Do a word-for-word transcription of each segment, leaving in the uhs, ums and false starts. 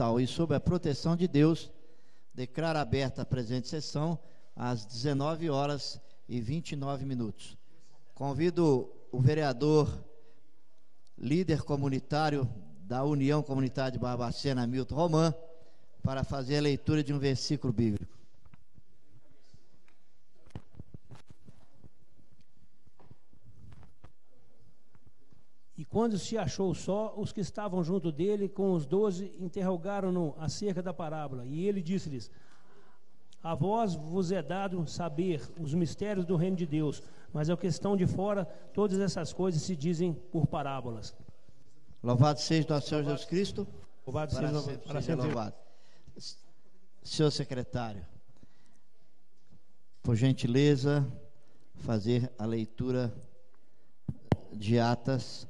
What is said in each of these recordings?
total e sob a proteção de Deus, declaro aberta a presente sessão às dezenove horas e vinte e nove minutos. Convido o vereador, líder comunitário da União Comunitária de Barbacena, Milton Roman, para fazer a leitura de um versículo bíblico. E quando se achou só, os que estavam junto dele com os doze interrogaram-no acerca da parábola. E ele disse-lhes: a vós vos é dado saber os mistérios do reino de Deus, mas ao que estão de fora, todas essas coisas se dizem por parábolas. Louvado seja nosso Senhor Jesus Cristo. Louvado para seja, sempre para seja sempre. louvado. Senhor secretário, por gentileza, fazer a leitura de atas.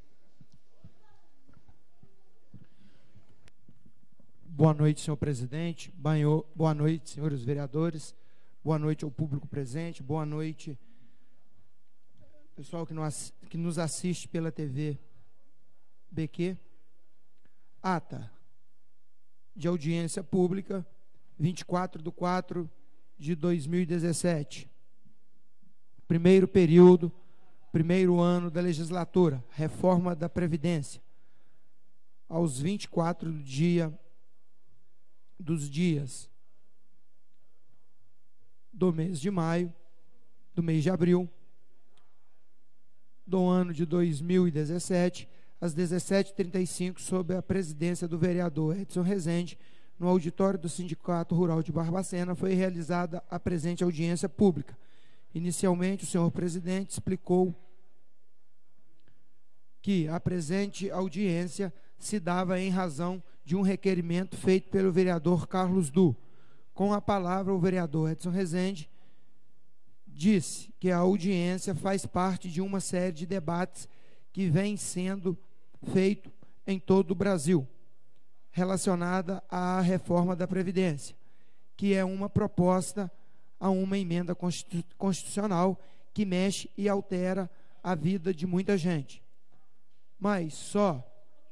Boa noite, senhor presidente. Boa noite, senhores vereadores. Boa noite ao público presente. Boa noite, pessoal que nos assiste pela T V B Q. Ata de audiência pública, vinte e quatro de quatro de dois mil e dezessete. Primeiro período, primeiro ano da legislatura, reforma da Previdência. Aos vinte e quatro do dia dos dias do mês de maio, do mês de abril, do ano de dois mil e dezessete, às dezessete e trinta e cinco, sob a presidência do vereador Edson Rezende, no auditório do Sindicato Rural de Barbacena, foi realizada a presente audiência pública. Inicialmente, o senhor presidente explicou que a presente audiência se dava em razão de um requerimento feito pelo vereador Carlos Du. Com a palavra, o vereador Edson Rezende disse que a audiência faz parte de uma série de debates que vem sendo feito em todo o Brasil, relacionada à reforma da Previdência, que é uma proposta a uma emenda constitucional que mexe e altera a vida de muita gente. Mas só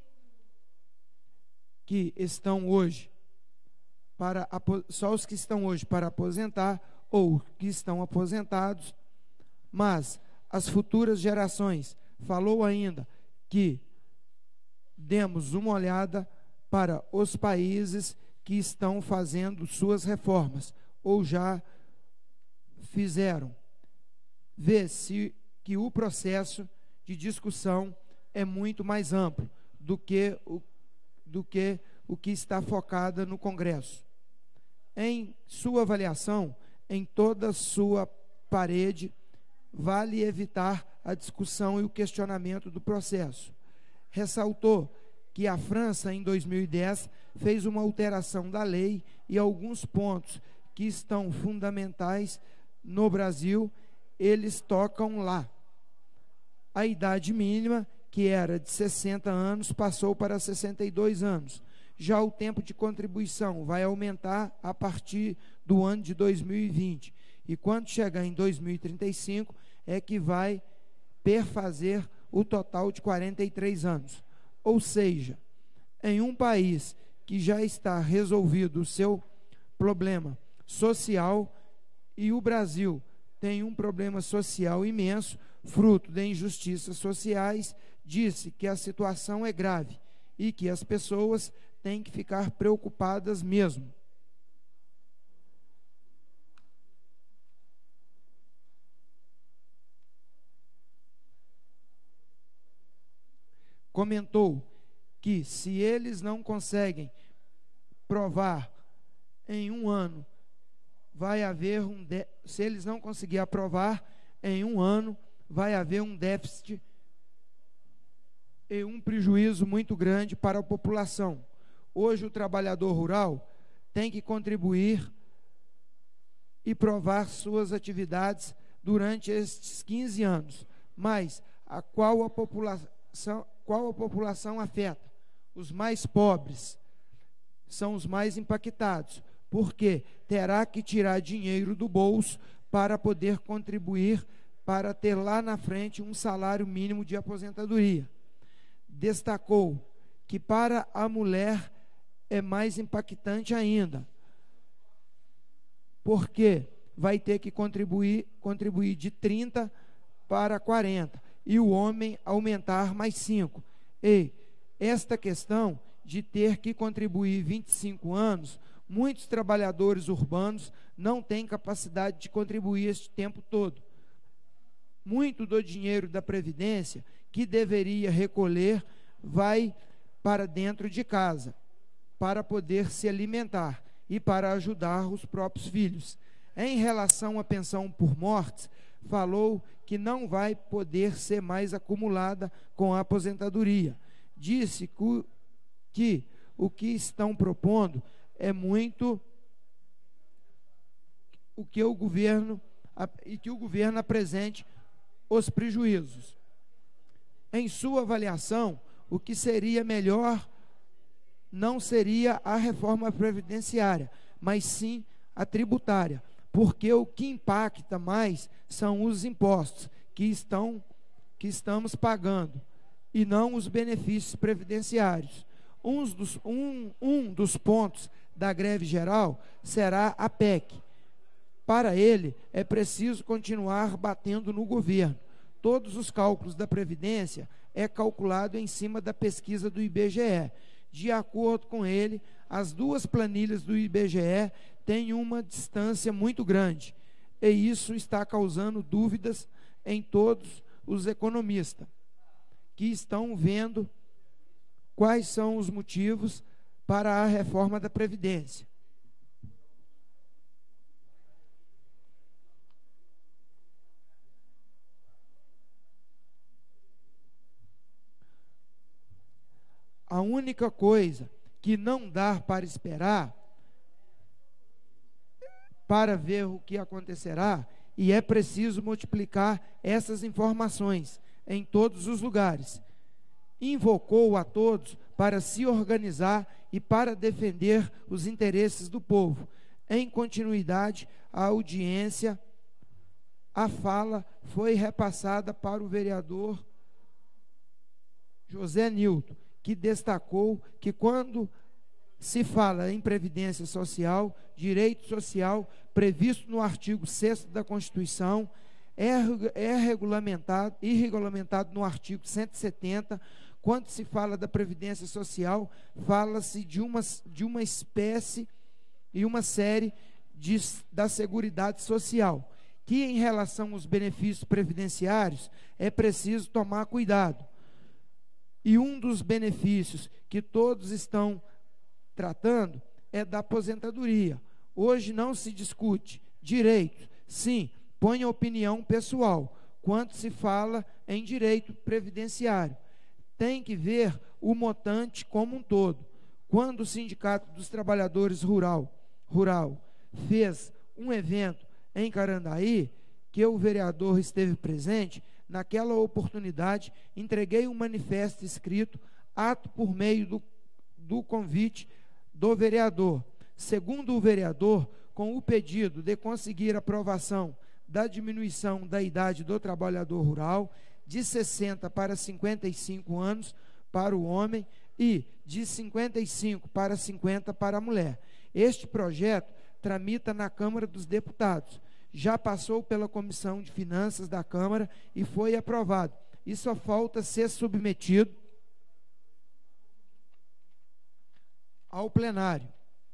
que estão hoje para só os que estão hoje para aposentar ou que estão aposentados, mas as futuras gerações. Falou ainda que demos uma olhada para os países que estão fazendo suas reformas ou já fizeram. Vê-se que o processo de discussão é muito mais amplo do que o do que o que está focada no Congresso. Em sua avaliação, em toda sua parede, vale evitar a discussão e o questionamento do processo. Ressaltou que a França, em dois mil e dez, fez uma alteração da lei e alguns pontos que estão fundamentais no Brasil, eles tocam lá. A idade mínima, que era de sessenta anos, passou para sessenta e dois anos. Já o tempo de contribuição vai aumentar a partir do ano de dois mil e vinte. E quando chegar em dois mil e trinta e cinco, é que vai perfazer o total de quarenta e três anos. Ou seja, em um país que já está resolvido o seu problema social, e o Brasil tem um problema social imenso, fruto de injustiças sociais, disse que a situação é grave e que as pessoas têm que ficar preocupadas mesmo. Comentou que se eles não conseguem provar em um ano, vai haver um de... se eles não conseguirem aprovar em um ano, vai haver um déficit e um prejuízo muito grande para a população. Hoje o trabalhador rural tem que contribuir e provar suas atividades durante estes quinze anos, mas a qual a população, qual a população afeta? Os mais pobres são os mais impactados, porque terá que tirar dinheiro do bolso para poder contribuir para ter lá na frente um salário mínimo de aposentadoria. Destacou que para a mulher é mais impactante ainda, porque vai ter que contribuir, contribuir de trinta para quarenta, e o homem aumentar mais cinco. E esta questão de ter que contribuir vinte e cinco anos, muitos trabalhadores urbanos não têm capacidade de contribuir este tempo todo. Muito do dinheiro da Previdência que deveria recolher vai para dentro de casa, para poder se alimentar e para ajudar os próprios filhos. Em relação à pensão por mortes, falou que não vai poder ser mais acumulada com a aposentadoria. Disse que, que o que estão propondo é muito o que o governo e que o governo apresente os prejuízos. Em sua avaliação, o que seria melhor não seria a reforma previdenciária, mas sim a tributária, porque o que impacta mais são os impostos que estão que estamos pagando e não os benefícios previdenciários. Um dos, um, um dos pontos da greve geral será a P E C. Para ele, é preciso continuar batendo no governo. Todos os cálculos da Previdência é calculado em cima da pesquisa do I B G E. De acordo com ele, as duas planilhas do I B G E têm uma distância muito grande, e isso está causando dúvidas em todos os economistas, que estão vendo quais são os motivos para a reforma da Previdência. A única coisa que não dá para esperar, para ver o que acontecerá, e é preciso multiplicar essas informações em todos os lugares. Invocou a todos para se organizar e para defender os interesses do povo. Em continuidade, a audiência, a fala foi repassada para o vereador José Nilton, que destacou que quando se fala em previdência social, direito social previsto no artigo sexto da Constituição, é, é regulamentado e regulamentado no artigo cento e setenta. Quando se fala da previdência social, fala-se de uma, de uma espécie e uma série de, da Seguridade Social, que em relação aos benefícios previdenciários é preciso tomar cuidado. E um dos benefícios que todos estão tratando é da aposentadoria. Hoje não se discute direito, sim, põe a opinião pessoal, quando se fala em direito previdenciário. Tem que ver o montante como um todo. Quando o Sindicato dos Trabalhadores Rural, Rural fez um evento em Carandaí, que o vereador esteve presente, naquela oportunidade, entreguei um manifesto escrito, ato por meio do, do convite do vereador. Segundo o vereador, com o pedido de conseguir aprovação da diminuição da idade do trabalhador rural, de sessenta para cinquenta e cinco anos para o homem e de cinquenta e cinco para cinquenta para a mulher. Este projeto tramita na Câmara dos Deputados. Já passou pela Comissão de Finanças da Câmara e foi aprovado. E só falta ser submetido ao plenário.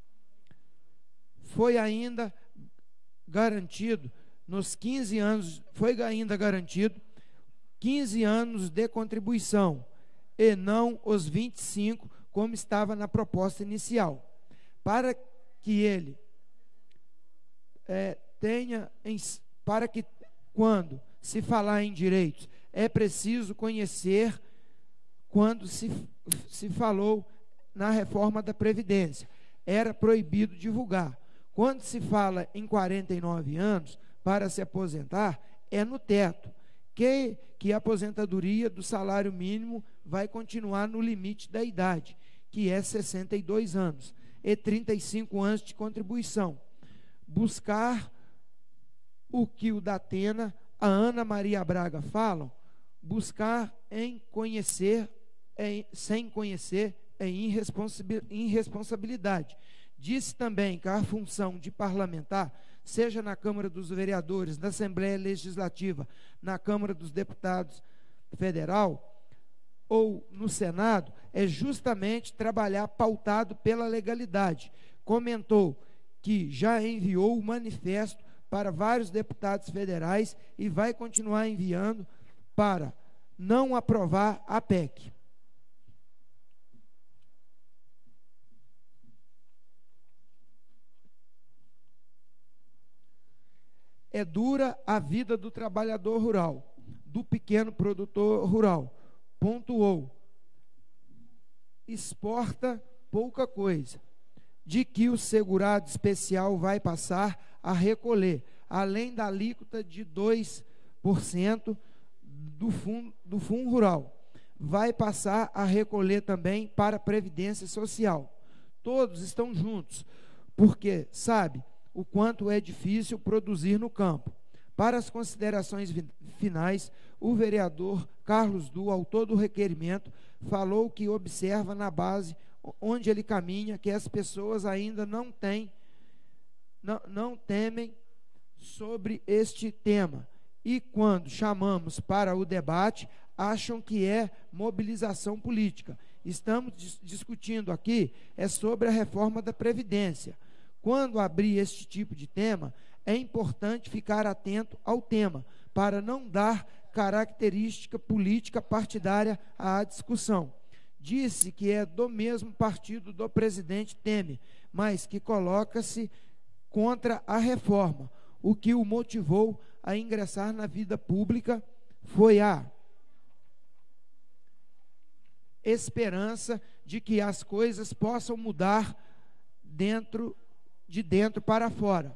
Foi ainda garantido, nos quinze anos, foi ainda garantido quinze anos de contribuição, e não os vinte e cinco, como estava na proposta inicial. Para que ele é, tenha, em, para que quando se falar em direitos, é preciso conhecer quando se, se falou na reforma da Previdência. Era proibido divulgar. Quando se fala em quarenta e nove anos para se aposentar, é no teto, que, que a aposentadoria do salário mínimo vai continuar no limite da idade, que é sessenta e dois anos, e trinta e cinco anos de contribuição. Buscar o que o Datena, a Ana Maria Braga falam, buscar em conhecer, em, sem conhecer, é irresponsabilidade. Disse também que a função de parlamentar, seja na Câmara dos Vereadores, na Assembleia Legislativa, na Câmara dos Deputados Federal ou no Senado, é justamente trabalhar pautado pela legalidade. Comentou que já enviou o manifesto para vários deputados federais e vai continuar enviando para não aprovar a P E C. É dura a vida do trabalhador rural, do pequeno produtor rural. Pontuou. Exporta pouca coisa. De que o segurado especial vai passar a recolher, além da alíquota de dois por cento do fundo, do fundo rural. Vai passar a recolher também para a Previdência Social. Todos estão juntos, porque sabe o quanto é difícil produzir no campo. Para as considerações finais, o vereador Carlos Du, autor do requerimento, falou que observa na base onde ele caminha que as pessoas ainda não têm, não, não temem sobre este tema. E quando chamamos para o debate, acham que é mobilização política. Estamos dis- discutindo aqui é sobre a reforma da Previdência. Quando abrir este tipo de tema, é importante ficar atento ao tema, para não dar característica política partidária à discussão. Disse que é do mesmo partido do presidente Temer, mas que coloca-se contra a reforma. O que o motivou a ingressar na vida pública foi a esperança de que as coisas possam mudar dentro, de dentro para fora.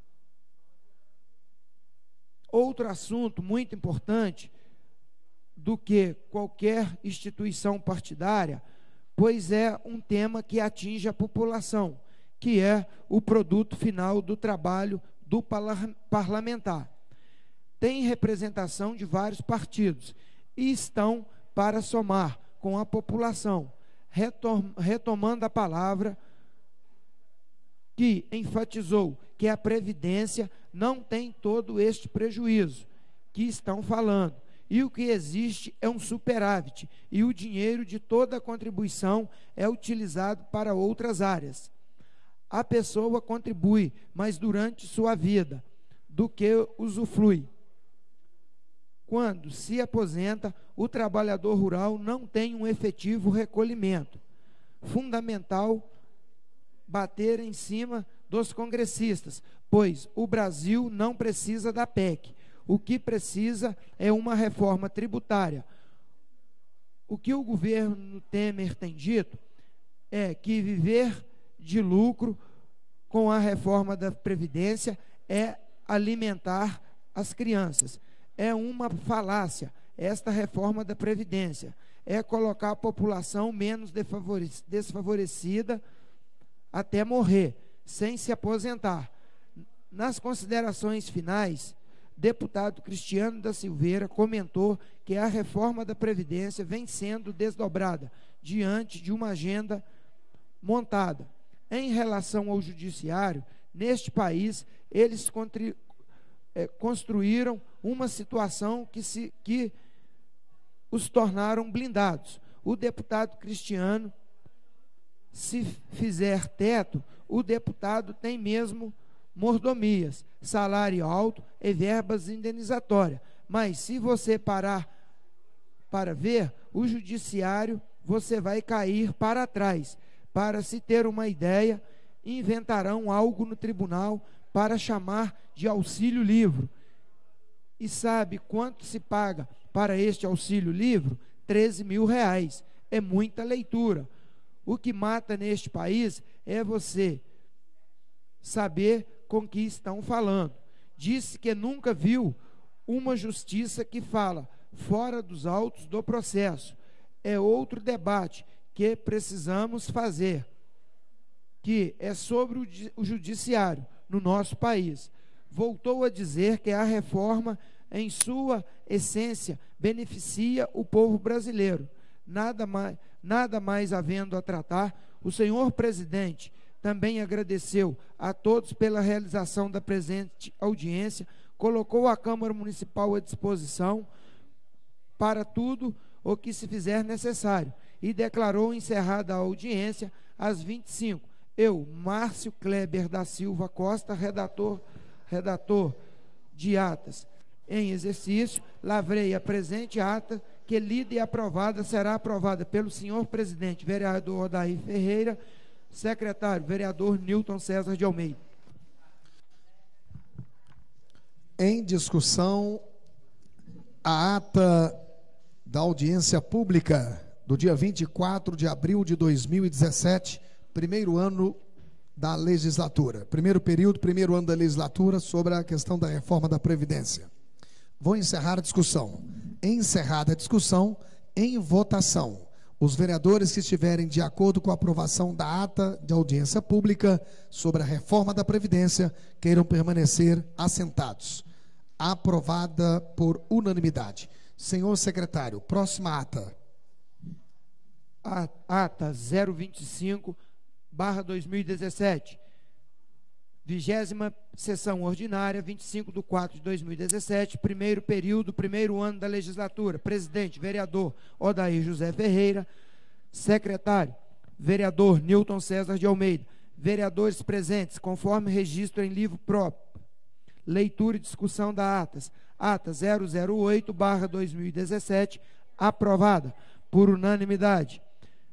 Outro assunto muito importante do que qualquer instituição partidária, pois é um tema que atinge a população, que é o produto final do trabalho do parlamentar. Tem representação de vários partidos e estão para somar com a população. Retom- retomando a palavra, que enfatizou que a Previdência não tem todo este prejuízo que estão falando, e o que existe é um superávit, e o dinheiro de toda a contribuição é utilizado para outras áreas. A pessoa contribui, mas durante sua vida, do que usufrui. Quando se aposenta, o trabalhador rural não tem um efetivo recolhimento. Fundamental bater em cima dos congressistas, pois o Brasil não precisa da P E C. O que precisa é uma reforma tributária. O que o governo Temer tem dito é que viver de lucro com a reforma da Previdência é alimentar as crianças. É uma falácia esta reforma da Previdência. É colocar a população menos desfavorecida até morrer, sem se aposentar. Nas considerações finais, deputado Cristiano da Silveira comentou que a reforma da Previdência vem sendo desdobrada diante de uma agenda montada. Em relação ao judiciário, neste país, eles contri, é, construíram uma situação que, se, que os tornaram blindados. O deputado Cristiano, se fizer teto, o deputado tem mesmo mordomias, salário alto e verbas indenizatórias. Mas se você parar para ver, o judiciário, você vai cair para trás. Para se ter uma ideia, inventarão algo no tribunal para chamar de auxílio livro. E sabe quanto se paga para este auxílio livro? treze mil reais. É muita leitura. O que mata neste país é você saber com que estão falando. Disse que nunca viu uma justiça que fala fora dos autos do processo. É outro debate que precisamos fazer, que é sobre o judiciário no nosso país. Voltou a dizer que a reforma, em sua essência, beneficia o povo brasileiro. Nada mais, nada mais havendo a tratar, o senhor presidente também agradeceu a todos pela realização da presente audiência, colocou a Câmara Municipal à disposição para tudo o que se fizer necessário e declarou encerrada a audiência às vinte e cinco. Eu, Márcio Kleber da Silva Costa, redator, redator de atas em exercício, lavrei a presente ata, que lida e aprovada será aprovada pelo senhor presidente, vereador Odair Ferreira, secretário, vereador Newton César de Almeida. Em discussão, a ata da audiência pública do dia vinte e quatro de abril de dois mil e dezessete, primeiro ano da legislatura, primeiro período, primeiro ano da legislatura, sobre a questão da reforma da Previdência. Vou encerrar a discussão. Encerrada a discussão, em votação, os vereadores que estiverem de acordo com a aprovação da ata de audiência pública sobre a reforma da Previdência, queiram permanecer assentados. Aprovada por unanimidade. Senhor secretário, próxima ata. A ata zero vinte e cinco barra dois mil e dezessete. Vigésima sessão ordinária, vinte e cinco de quatro de dois mil e dezessete, primeiro período, primeiro ano da legislatura. Presidente, vereador Odair José Ferreira. Secretário, vereador Newton César de Almeida. Vereadores presentes, conforme registro em livro próprio. Leitura e discussão da atas. Ata zero zero oito barra dois mil e dezessete, aprovada por unanimidade.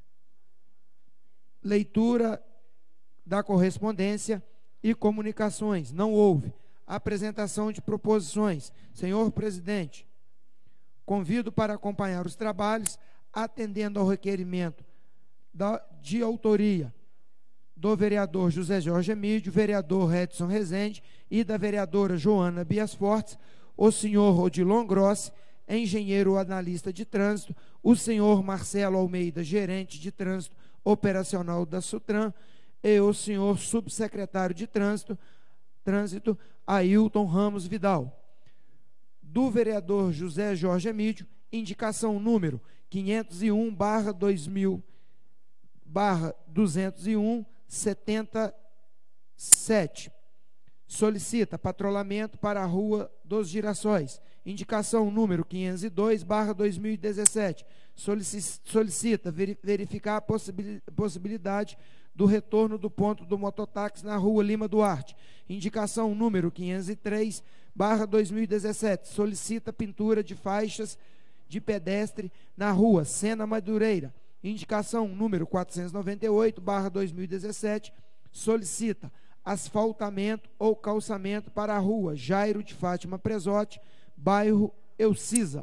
Leitura da correspondência e comunicações. Não houve. Apresentação de proposições. Senhor presidente, convido para acompanhar os trabalhos, atendendo ao requerimento da, de autoria do vereador José Jorge Emílio, vereador Edson Rezende e da vereadora Joana Bias Fortes, o senhor Odilon Grossi, engenheiro analista de trânsito, o senhor Marcelo Almeida, gerente de trânsito operacional da Sutran, e o senhor subsecretário de trânsito, trânsito Ailton Ramos Vidal. Do vereador José Jorge Emílio, indicação número quinhentos e um barra dois mil barra duzentos e um setenta e sete. Solicita patrulhamento para a Rua dos Girassóis. Indicação número quinhentos e dois barra dois mil e dezessete. Solicita verificar a possibilidade do retorno do ponto do mototáxi na Rua Lima Duarte. Indicação número quinhentos e três barra dois mil e dezessete. Solicita pintura de faixas de pedestre na Rua Sena Madureira. Indicação número quatrocentos e noventa e oito barra dois mil e dezessete. Solicita asfaltamento ou calçamento para a Rua Jairo de Fátima Presotti, bairro Eucisa.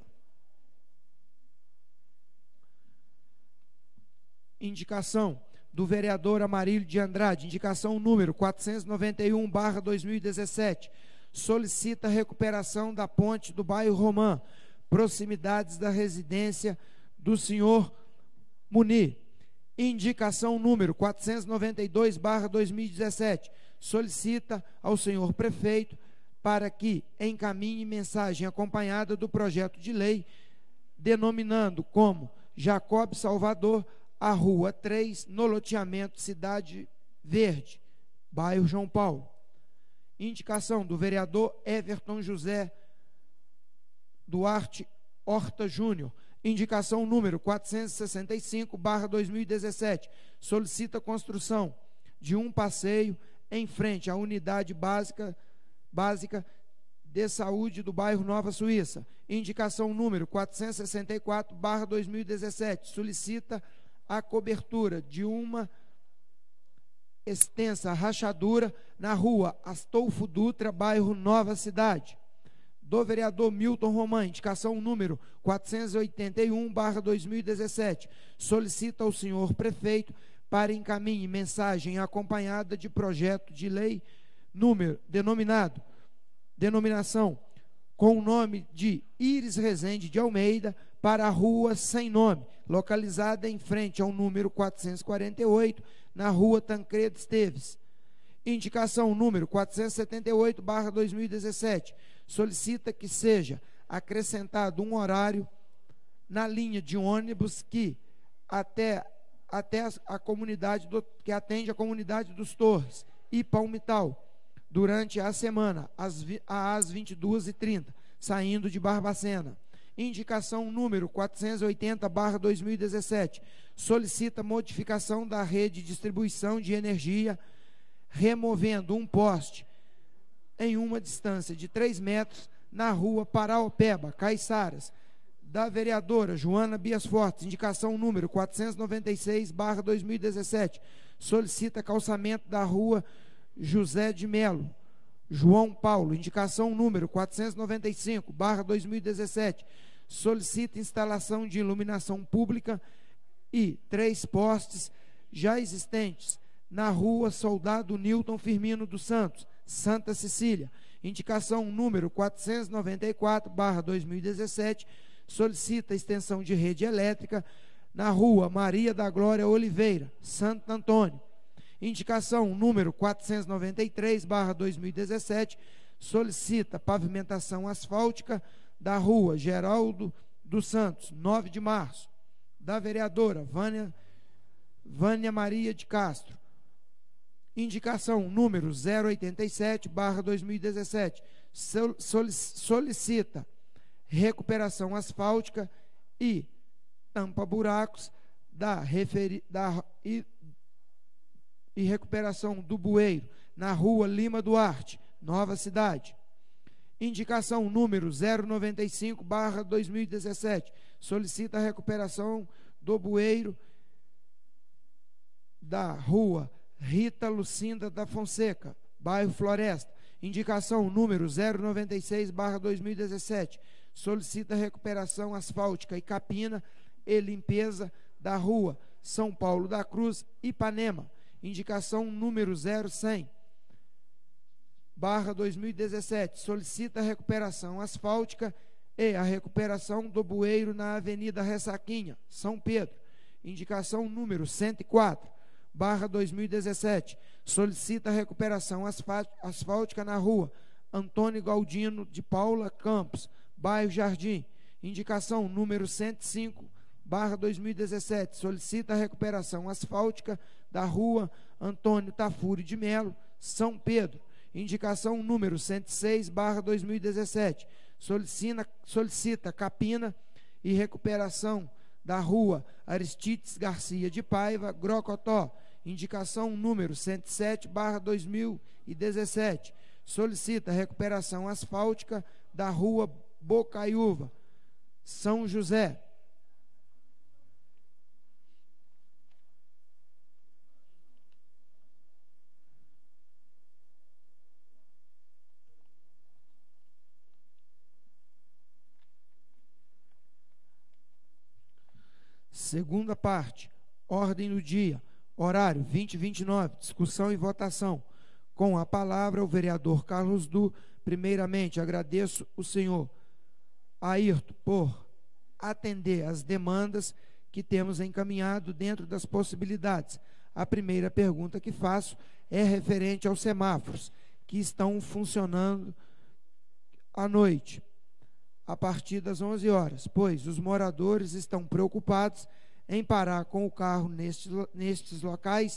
Indicação do vereador Amarílio de Andrade, indicação número quatrocentos e noventa e um barra dois mil e dezessete, solicita recuperação da ponte do bairro Romã, proximidades da residência do senhor Munir. Indicação número quatrocentos e noventa e dois barra dois mil e dezessete, solicita ao senhor prefeito para que encaminhe mensagem acompanhada do projeto de lei, denominando como Jacob Salvador a Rua três, no loteamento Cidade Verde, bairro João Paulo. Indicação do vereador Everton José Duarte Horta Júnior. Indicação número quatrocentos e sessenta e cinco barra dois mil e dezessete. Solicita construção de um passeio em frente à unidade básica, básica de saúde do bairro Nova Suíça. Indicação número quatrocentos e sessenta e quatro barra dois mil e dezessete. Solicita a cobertura de uma extensa rachadura na rua Astolfo Dutra, bairro Nova Cidade. Do vereador Milton Román, indicação número quatrocentos e oitenta e um barra dois mil e dezessete, solicita ao senhor prefeito para encaminhe mensagem acompanhada de projeto de lei número denominado, denominação com o nome de Iris Rezende de Almeida para a rua sem nome, localizada em frente ao número quatrocentos e quarenta e oito, na rua Tancredo Esteves. Indicação número quatrocentos e setenta e oito barra dois mil e dezessete, solicita que seja acrescentado um horário na linha de ônibus que até, até a, a comunidade do, que atende a comunidade dos Torres e Palmital, durante a semana, às, às vinte e duas e trinta, saindo de Barbacena. Indicação número quatrocentos e oitenta barra dois mil e dezessete, solicita modificação da rede de distribuição de energia, removendo um poste em uma distância de três metros na rua Paraopeba, Caiçaras, da vereadora Joana Bias Fortes. Indicação número quatrocentos e noventa e seis barra dois mil e dezessete, solicita calçamento da rua José de Melo, João Paulo. Indicação número quatrocentos e noventa e cinco barra dois mil e dezessete, solicita instalação de iluminação pública e três postes já existentes na rua Soldado Newton Firmino dos Santos, Santa Cecília. Indicação número quatrocentos e noventa e quatro barra dois mil e dezessete, solicita extensão de rede elétrica na rua Maria da Glória Oliveira, Santo Antônio. Indicação número quatrocentos e noventa e três barra dois mil e dezessete, solicita pavimentação asfáltica da rua Geraldo dos Santos, nove de março, da vereadora Vânia, Vânia Maria de Castro. Indicação número zero oitenta e sete barra dois mil e dezessete, solicita recuperação asfáltica e tampa-buracos da, referi, da e, e recuperação do bueiro na rua Lima Duarte, Nova Cidade. Indicação número zero noventa e cinco barra dois mil e dezessete, solicita a recuperação do bueiro da rua Rita Lucinda da Fonseca, bairro Floresta. Indicação número zero noventa e seis barra dois mil e dezessete, solicita recuperação asfáltica e capina e limpeza da rua São Paulo da Cruz, Ipanema. Indicação número zero cem barra dois mil e dezessete, solicita recuperação asfáltica e a recuperação do bueiro na Avenida Ressaquinha, São Pedro. Indicação número cento e quatro barra dois mil e dezessete, solicita recuperação asfáltica na rua Antônio Galdino de Paula Campos, bairro Jardim. Indicação número cento e cinco barra dois mil e dezessete, solicita recuperação asfáltica da rua Antônio Tafuri de Melo, São Pedro. Indicação número cento e seis barra dois mil e dezessete, solicita, solicita capina e recuperação da rua Aristides Garcia de Paiva, Grocotó. Indicação número cento e sete barra dois mil e dezessete, solicita recuperação asfáltica da rua Bocaiúva, São José. Segunda parte, ordem do dia, horário vinte e vinte e nove, discussão e votação. Com a palavra o vereador Carlos Du. Primeiramente, agradeço o senhor Ayrton por atender as demandas que temos encaminhado dentro das possibilidades. A primeira pergunta que faço é referente aos semáforos que estão funcionando à noite, a partir das onze horas, pois os moradores estão preocupados em parar com o carro nestes, nestes locais.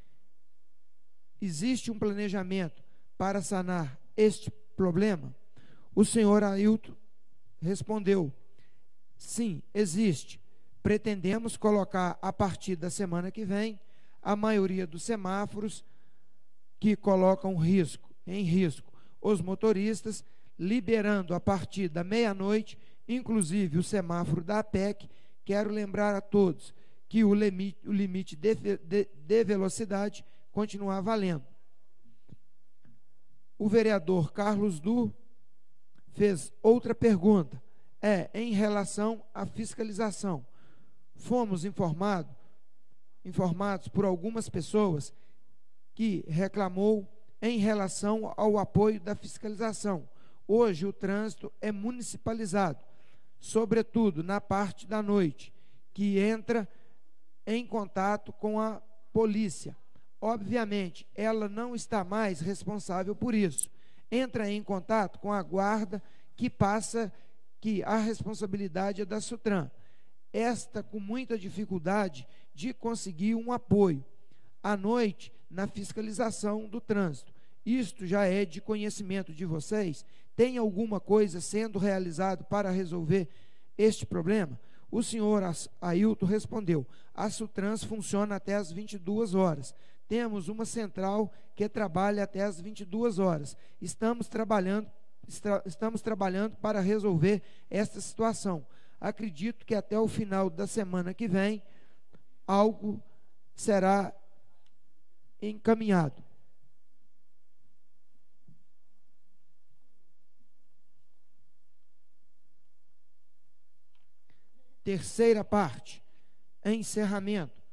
Existe um planejamento para sanar este problema? O senhor Ailton respondeu: sim, existe. Pretendemos colocar a partir da semana que vem a maioria dos semáforos que colocam risco, em risco os motoristas, liberando a partir da meia-noite, inclusive o semáforo da A P E C. Quero lembrar a todos que o limite, o limite de, de, de velocidade continua valendo. O vereador Carlos Du fez outra pergunta, é em relação à fiscalização. Fomos informado, informados por algumas pessoas que reclamou em relação ao apoio da fiscalização. Hoje o trânsito é municipalizado, sobretudo na parte da noite, que entra em contato com a polícia. Obviamente, ela não está mais responsável por isso. Entra em contato com a guarda, que passa que a responsabilidade é da Sutran. esta com muita dificuldade de conseguir um apoio à noite na fiscalização do trânsito. Isto já é de conhecimento de vocês? Tem alguma coisa sendo realizado para resolver este problema? O senhor Ailton respondeu: a Sutrans funciona até as vinte e duas horas. Temos uma central que trabalha até as vinte e duas horas. Estamos trabalhando, estra, estamos trabalhando para resolver esta situação. Acredito que até o final da semana que vem algo será encaminhado. Terceira parte, encerramento.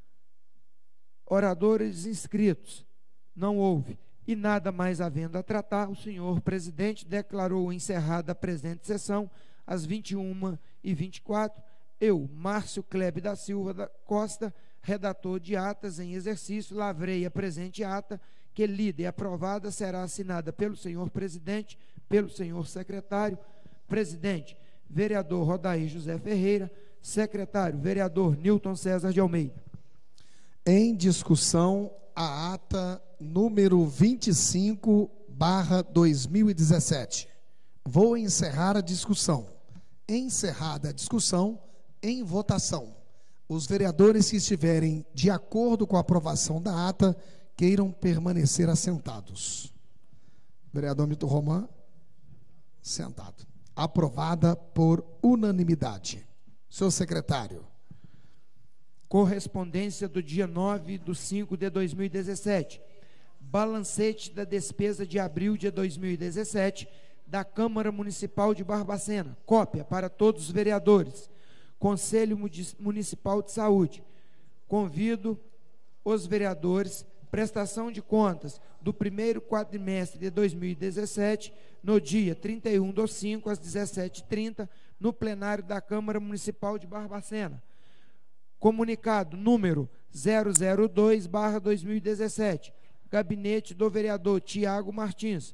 Oradores inscritos, não houve. E nada mais havendo a tratar, o senhor presidente declarou encerrada a presente sessão às vinte e uma e vinte e quatro. Eu, Márcio Klebe da Silva da Costa, redator de atas em exercício, lavrei a presente ata, que lida e aprovada será assinada pelo senhor presidente, pelo senhor secretário. Presidente, vereador Rodair José Ferreira. Secretário, vereador Nilton César de Almeida. Em discussão, a ata número vinte e cinco barra dois mil e dezessete. Vou encerrar a discussão. Encerrada a discussão, em votação. Os vereadores que estiverem de acordo com a aprovação da ata, queiram permanecer assentados. Vereador Milton Roman, sentado. Aprovada por unanimidade. Senhor secretário. Correspondência do dia nove de cinco de dois mil e dezessete. Balancete da despesa de abril de dois mil e dezessete da Câmara Municipal de Barbacena. Cópia para todos os vereadores. Conselho Municipal de Saúde. Convido os vereadores. Prestação de contas do primeiro quadrimestre de dois mil e dezessete, no dia trinta e um de cinco, às dezessete e trinta, no plenário da Câmara Municipal de Barbacena. Comunicado número zero zero dois barra dois mil e dezessete, gabinete do vereador Tiago Martins,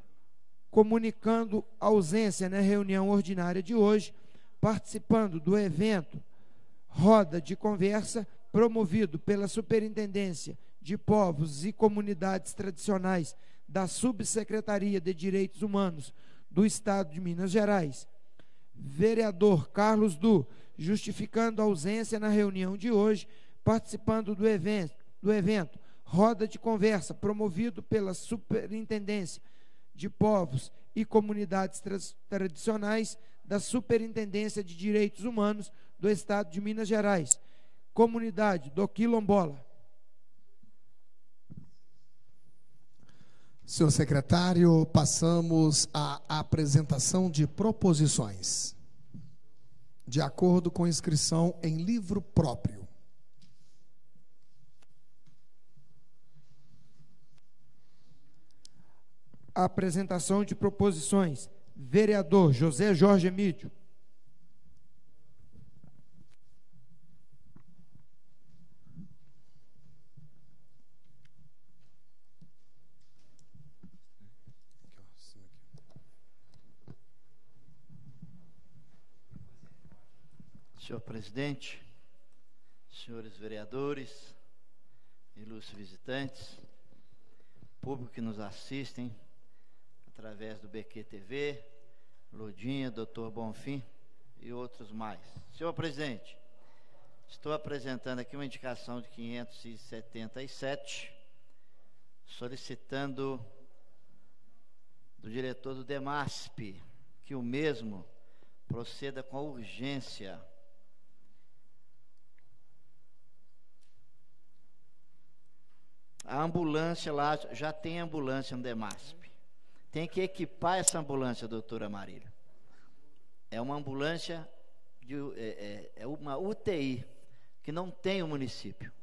comunicando ausência na reunião ordinária de hoje, participando do evento Roda de Conversa, promovido pela Superintendência de Povos e Comunidades Tradicionais da Subsecretaria de Direitos Humanos do Estado de Minas Gerais. Vereador Carlos Du, justificando a ausência na reunião de hoje, participando do evento, do evento Roda de Conversa, promovido pela Superintendência de Povos e Comunidades tra- Tradicionais da Superintendência de Direitos Humanos do Estado de Minas Gerais. Comunidade do Quilombola. Senhor secretário, passamos à apresentação de proposições, de acordo com inscrição em livro próprio. A apresentação de proposições. Vereador José Jorge Emídio. Senhor presidente, senhores vereadores, ilustres visitantes, público que nos assistem através do B Q T V, Lodinha, doutor Bonfim e outros mais. Senhor presidente, estou apresentando aqui uma indicação de quinhentos e setenta e sete, solicitando do diretor do DEMASP que o mesmo proceda com a urgência a ambulância lá, já tem ambulância no DEMASP. Tem que equipar essa ambulância, doutora Marília. É uma ambulância, de, é, é, é uma U T I, que não tem o município.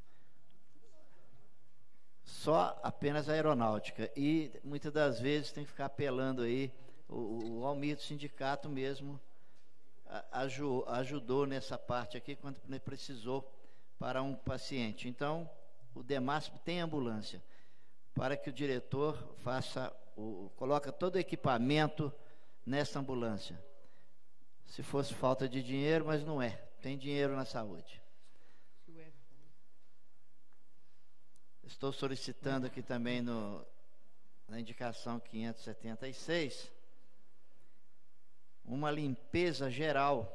Só apenas a aeronáutica. E muitas das vezes tem que ficar apelando aí, o, o Almir do sindicato mesmo a, aju, ajudou nessa parte aqui, quando precisou para um paciente. Então, o DEMASP tem ambulância, para que o diretor faça, o, coloca todo o equipamento nessa ambulância. Se fosse falta de dinheiro, mas não é. tem dinheiro na saúde. Estou solicitando aqui também no, na indicação quinhentos e setenta e seis uma limpeza geral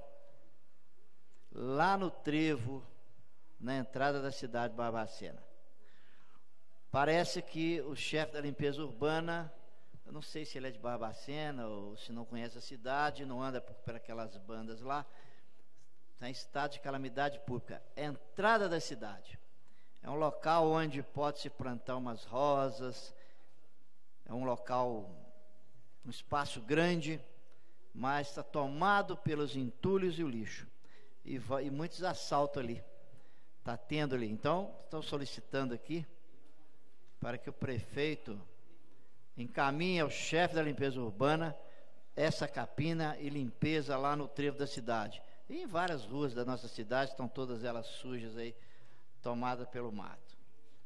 lá no trevo, na entrada da cidade de Barbacena. Parece que o chefe da limpeza urbana, eu não sei se ele é de Barbacena ou se não conhece a cidade, não anda por, por aquelas bandas lá, está em estado de calamidade pública. Entrada da cidade. É um local onde pode-se plantar umas rosas, é um local, um espaço grande, mas está tomado pelos entulhos e o lixo. E, e muitos assaltos ali. Está tendo ali. Então, estou solicitando aqui para que o prefeito encaminhe ao chefe da limpeza urbana essa capina e limpeza lá no trevo da cidade. E em várias ruas da nossa cidade, estão todas elas sujas aí, tomadas pelo mato.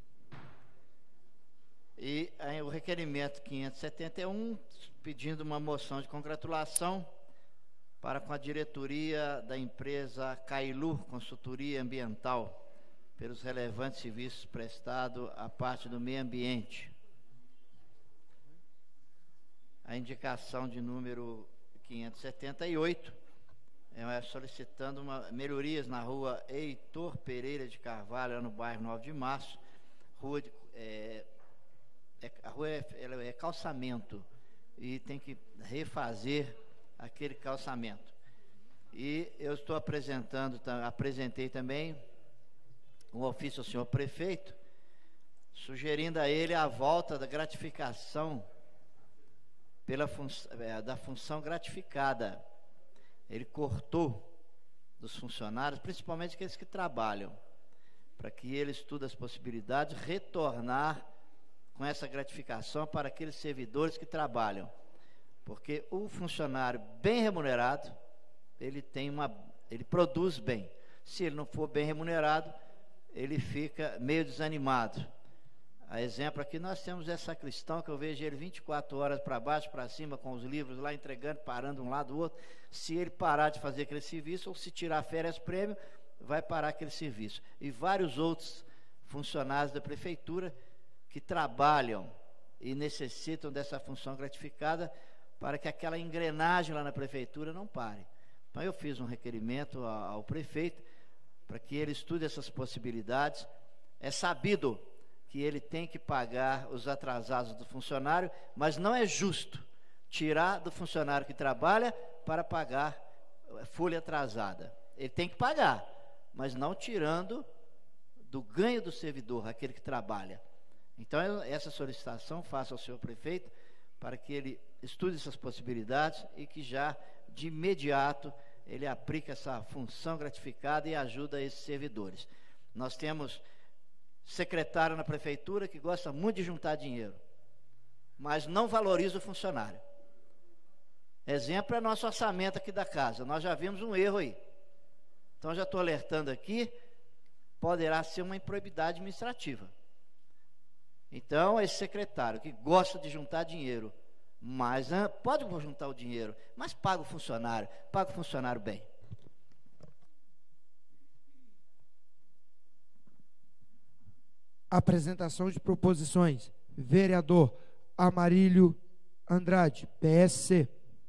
E aí, o requerimento quinhentos e setenta e um, pedindo uma moção de congratulação para com a diretoria da empresa Cailu Consultoria Ambiental, pelos relevantes serviços prestados à parte do meio ambiente. A indicação de número quinhentos e setenta e oito é solicitando uma, melhorias na rua Heitor Pereira de Carvalho, no bairro nove de março. Rua de, é, é, a rua é, ela é calçamento e tem que refazer aquele calçamento. E eu estou apresentando, apresentei também um ofício ao senhor prefeito, sugerindo a ele a volta da gratificação pela fun da função gratificada. Ele cortou dos funcionários, principalmente aqueles que trabalham, para que ele estude as possibilidades de retornar com essa gratificação para aqueles servidores que trabalham, porque o funcionário bem remunerado, ele tem uma, ele produz bem. Se ele não for bem remunerado, ele fica meio desanimado. A exemplo aqui nós temos esse sacristão que eu vejo ele vinte e quatro horas para baixo, para cima, com os livros lá entregando, parando um lado do outro. Se ele parar de fazer aquele serviço, ou se tirar férias prêmio, vai parar aquele serviço. E vários outros funcionários da prefeitura que trabalham e necessitam dessa função gratificada para que aquela engrenagem lá na prefeitura não pare. Então eu fiz um requerimento ao, ao prefeito para que ele estude essas possibilidades. É sabido que ele tem que pagar os atrasados do funcionário, mas não é justo tirar do funcionário que trabalha para pagar folha atrasada. Ele tem que pagar, mas não tirando do ganho do servidor, aquele que trabalha. Então, eu, essa solicitação faço ao senhor prefeito para que ele estude essas possibilidades e que já, de imediato, ele aplique essa função gratificada e ajuda esses servidores. Nós temos secretário na prefeitura que gosta muito de juntar dinheiro, mas não valoriza o funcionário. Exemplo é nosso orçamento aqui da casa. Nós já vimos um erro aí. Então, já estou alertando aqui, poderá ser uma improbidade administrativa. Então, esse secretário que gosta de juntar dinheiro, mas ah, pode juntar o dinheiro, mas paga o funcionário, paga o funcionário bem. Apresentação de proposições. Vereador Amarílio Andrade, P S C.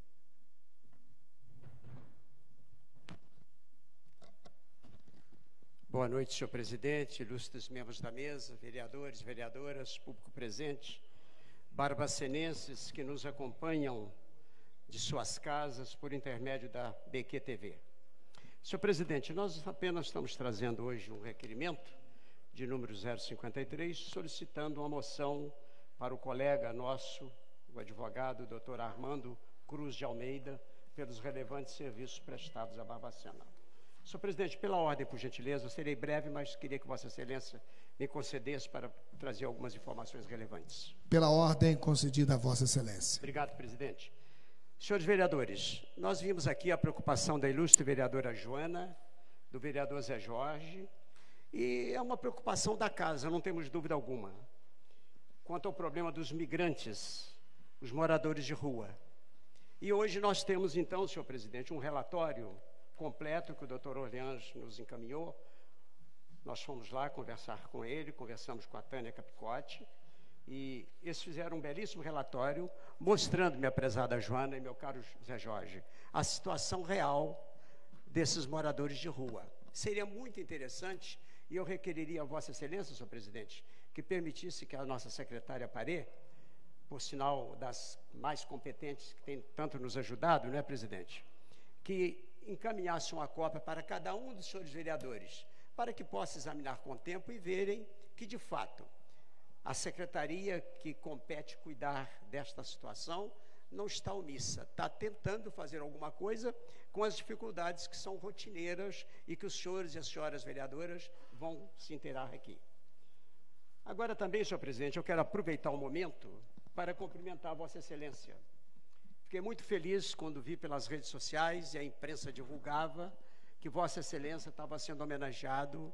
Boa noite, senhor presidente, ilustres membros da mesa, vereadores, vereadoras, público presente, barbacenenses que nos acompanham de suas casas por intermédio da B Q T V. Senhor presidente, nós apenas estamos trazendo hoje um requerimento de número zero cinquenta e três, solicitando uma moção para o colega nosso, o advogado doutor Armando Cruz de Almeida, pelos relevantes serviços prestados a Barbacena. Senhor presidente, pela ordem, por gentileza, eu serei breve, mas queria que Vossa Excelência me concedesse para trazer algumas informações relevantes. Pela ordem concedida a Vossa Excelência. Obrigado, presidente. Senhores vereadores, nós vimos aqui a preocupação da ilustre vereadora Joana, do vereador Zé Jorge, e é uma preocupação da casa, não temos dúvida alguma, quanto ao problema dos migrantes, os moradores de rua. E hoje nós temos, então, senhor presidente, um relatório completo que o doutor Orleans nos encaminhou. Nós fomos lá conversar com ele, conversamos com a Tânia Capicotti, e eles fizeram um belíssimo relatório mostrando, minha prezada Joana e meu caro Zé Jorge, a situação real desses moradores de rua. Seria muito interessante, e eu requeriria a Vossa Excelência, senhor presidente, que permitisse que a nossa secretária Parê, por sinal das mais competentes que tem tanto nos ajudado, não é, presidente, que encaminhasse uma cópia para cada um dos senhores vereadores, para que possa examinar com o tempo e verem que, de fato, a secretaria que compete cuidar desta situação não está omissa, está tentando fazer alguma coisa com as dificuldades que são rotineiras e que os senhores e as senhoras vereadoras vão se inteirar aqui. Agora também, senhor presidente, eu quero aproveitar o momento para cumprimentar a Vossa Excelência. Fiquei muito feliz quando vi pelas redes sociais e a imprensa divulgava que Vossa Excelência estava sendo homenageado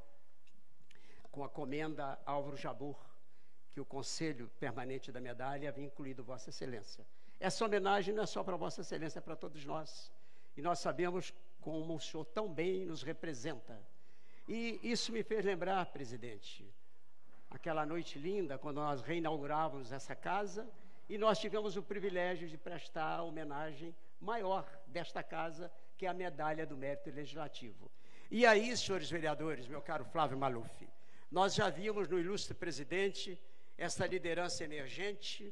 com a comenda Álvaro Jabbour, que o Conselho Permanente da Medalha havia incluído Vossa Excelência. Essa homenagem não é só para Vossa Excelência, é para todos nós. E nós sabemos como o senhor tão bem nos representa. E isso me fez lembrar, presidente, aquela noite linda, quando nós reinaugurávamos essa casa, e nós tivemos o privilégio de prestar a homenagem maior desta casa, que é a Medalha do Mérito Legislativo. E aí, senhores vereadores, meu caro Flávio Maluf, nós já vimos no ilustre presidente essa liderança emergente,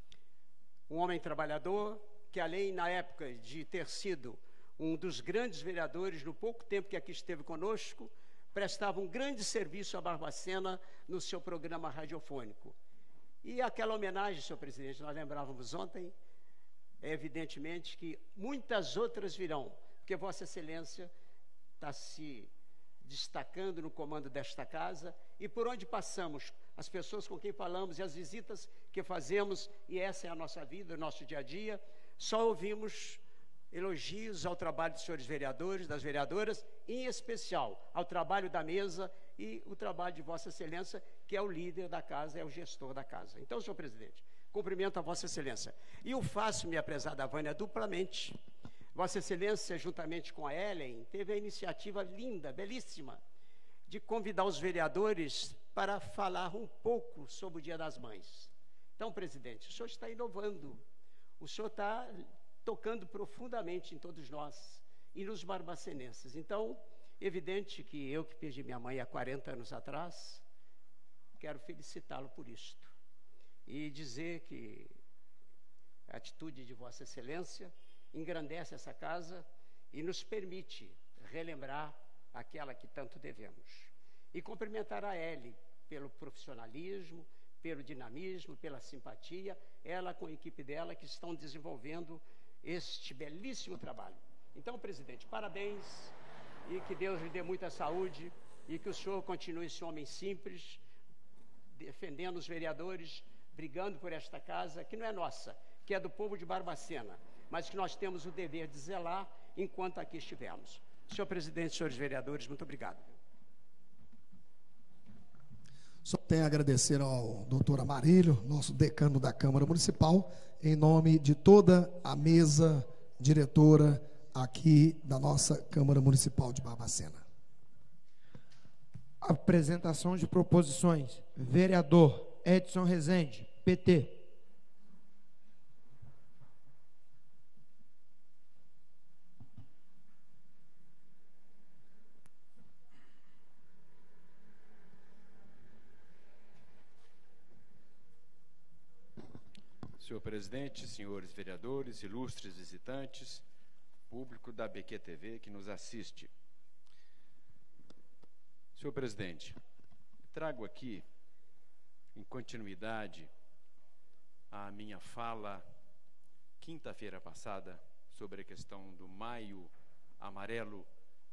um homem trabalhador, que além, na época de ter sido um dos grandes vereadores, no pouco tempo que aqui esteve conosco, prestava um grande serviço à Barbacena no seu programa radiofônico. E aquela homenagem, senhor presidente, nós lembrávamos ontem, é evidentemente que muitas outras virão, porque Vossa Excelência está se destacando no comando desta casa, e por onde passamos, as pessoas com quem falamos e as visitas que fazemos, e essa é a nossa vida, o nosso dia a dia, só ouvimos elogios ao trabalho dos senhores vereadores, das vereadoras, em especial ao trabalho da mesa e o trabalho de Vossa Excelência, que é o líder da casa, é o gestor da casa. Então, senhor presidente, cumprimento a Vossa Excelência. E o faço, minha prezada Vânia, duplamente. Vossa Excelência, juntamente com a Ellen, teve a iniciativa linda, belíssima, de convidar os vereadores para falar um pouco sobre o Dia das Mães. Então, presidente, o senhor está inovando, o senhor está tocando profundamente em todos nós e nos barbacenenses. Então, evidente que eu, que perdi minha mãe há quarenta anos atrás, quero felicitá-lo por isto e dizer que a atitude de Vossa Excelência engrandece essa casa e nos permite relembrar aquela que tanto devemos. E cumprimentar a Eli pelo profissionalismo, pelo dinamismo, pela simpatia, ela com a equipe dela que estão desenvolvendo este belíssimo trabalho. Então, presidente, parabéns e que Deus lhe dê muita saúde e que o senhor continue esse homem simples, defendendo os vereadores, brigando por esta casa, que não é nossa, que é do povo de Barbacena, mas que nós temos o dever de zelar enquanto aqui estivermos. Senhor presidente, senhores vereadores, muito obrigado. Só tenho a agradecer ao doutor Amarílio, nosso decano da Câmara Municipal, em nome de toda a mesa diretora aqui da nossa Câmara Municipal de Barbacena. Apresentação de proposições. Vereador Edson Rezende, P T. Senhor presidente, senhores vereadores, ilustres visitantes, público da B Q T V que nos assiste. Senhor presidente, trago aqui, em continuidade, a minha fala quinta-feira passada sobre a questão do Maio Amarelo,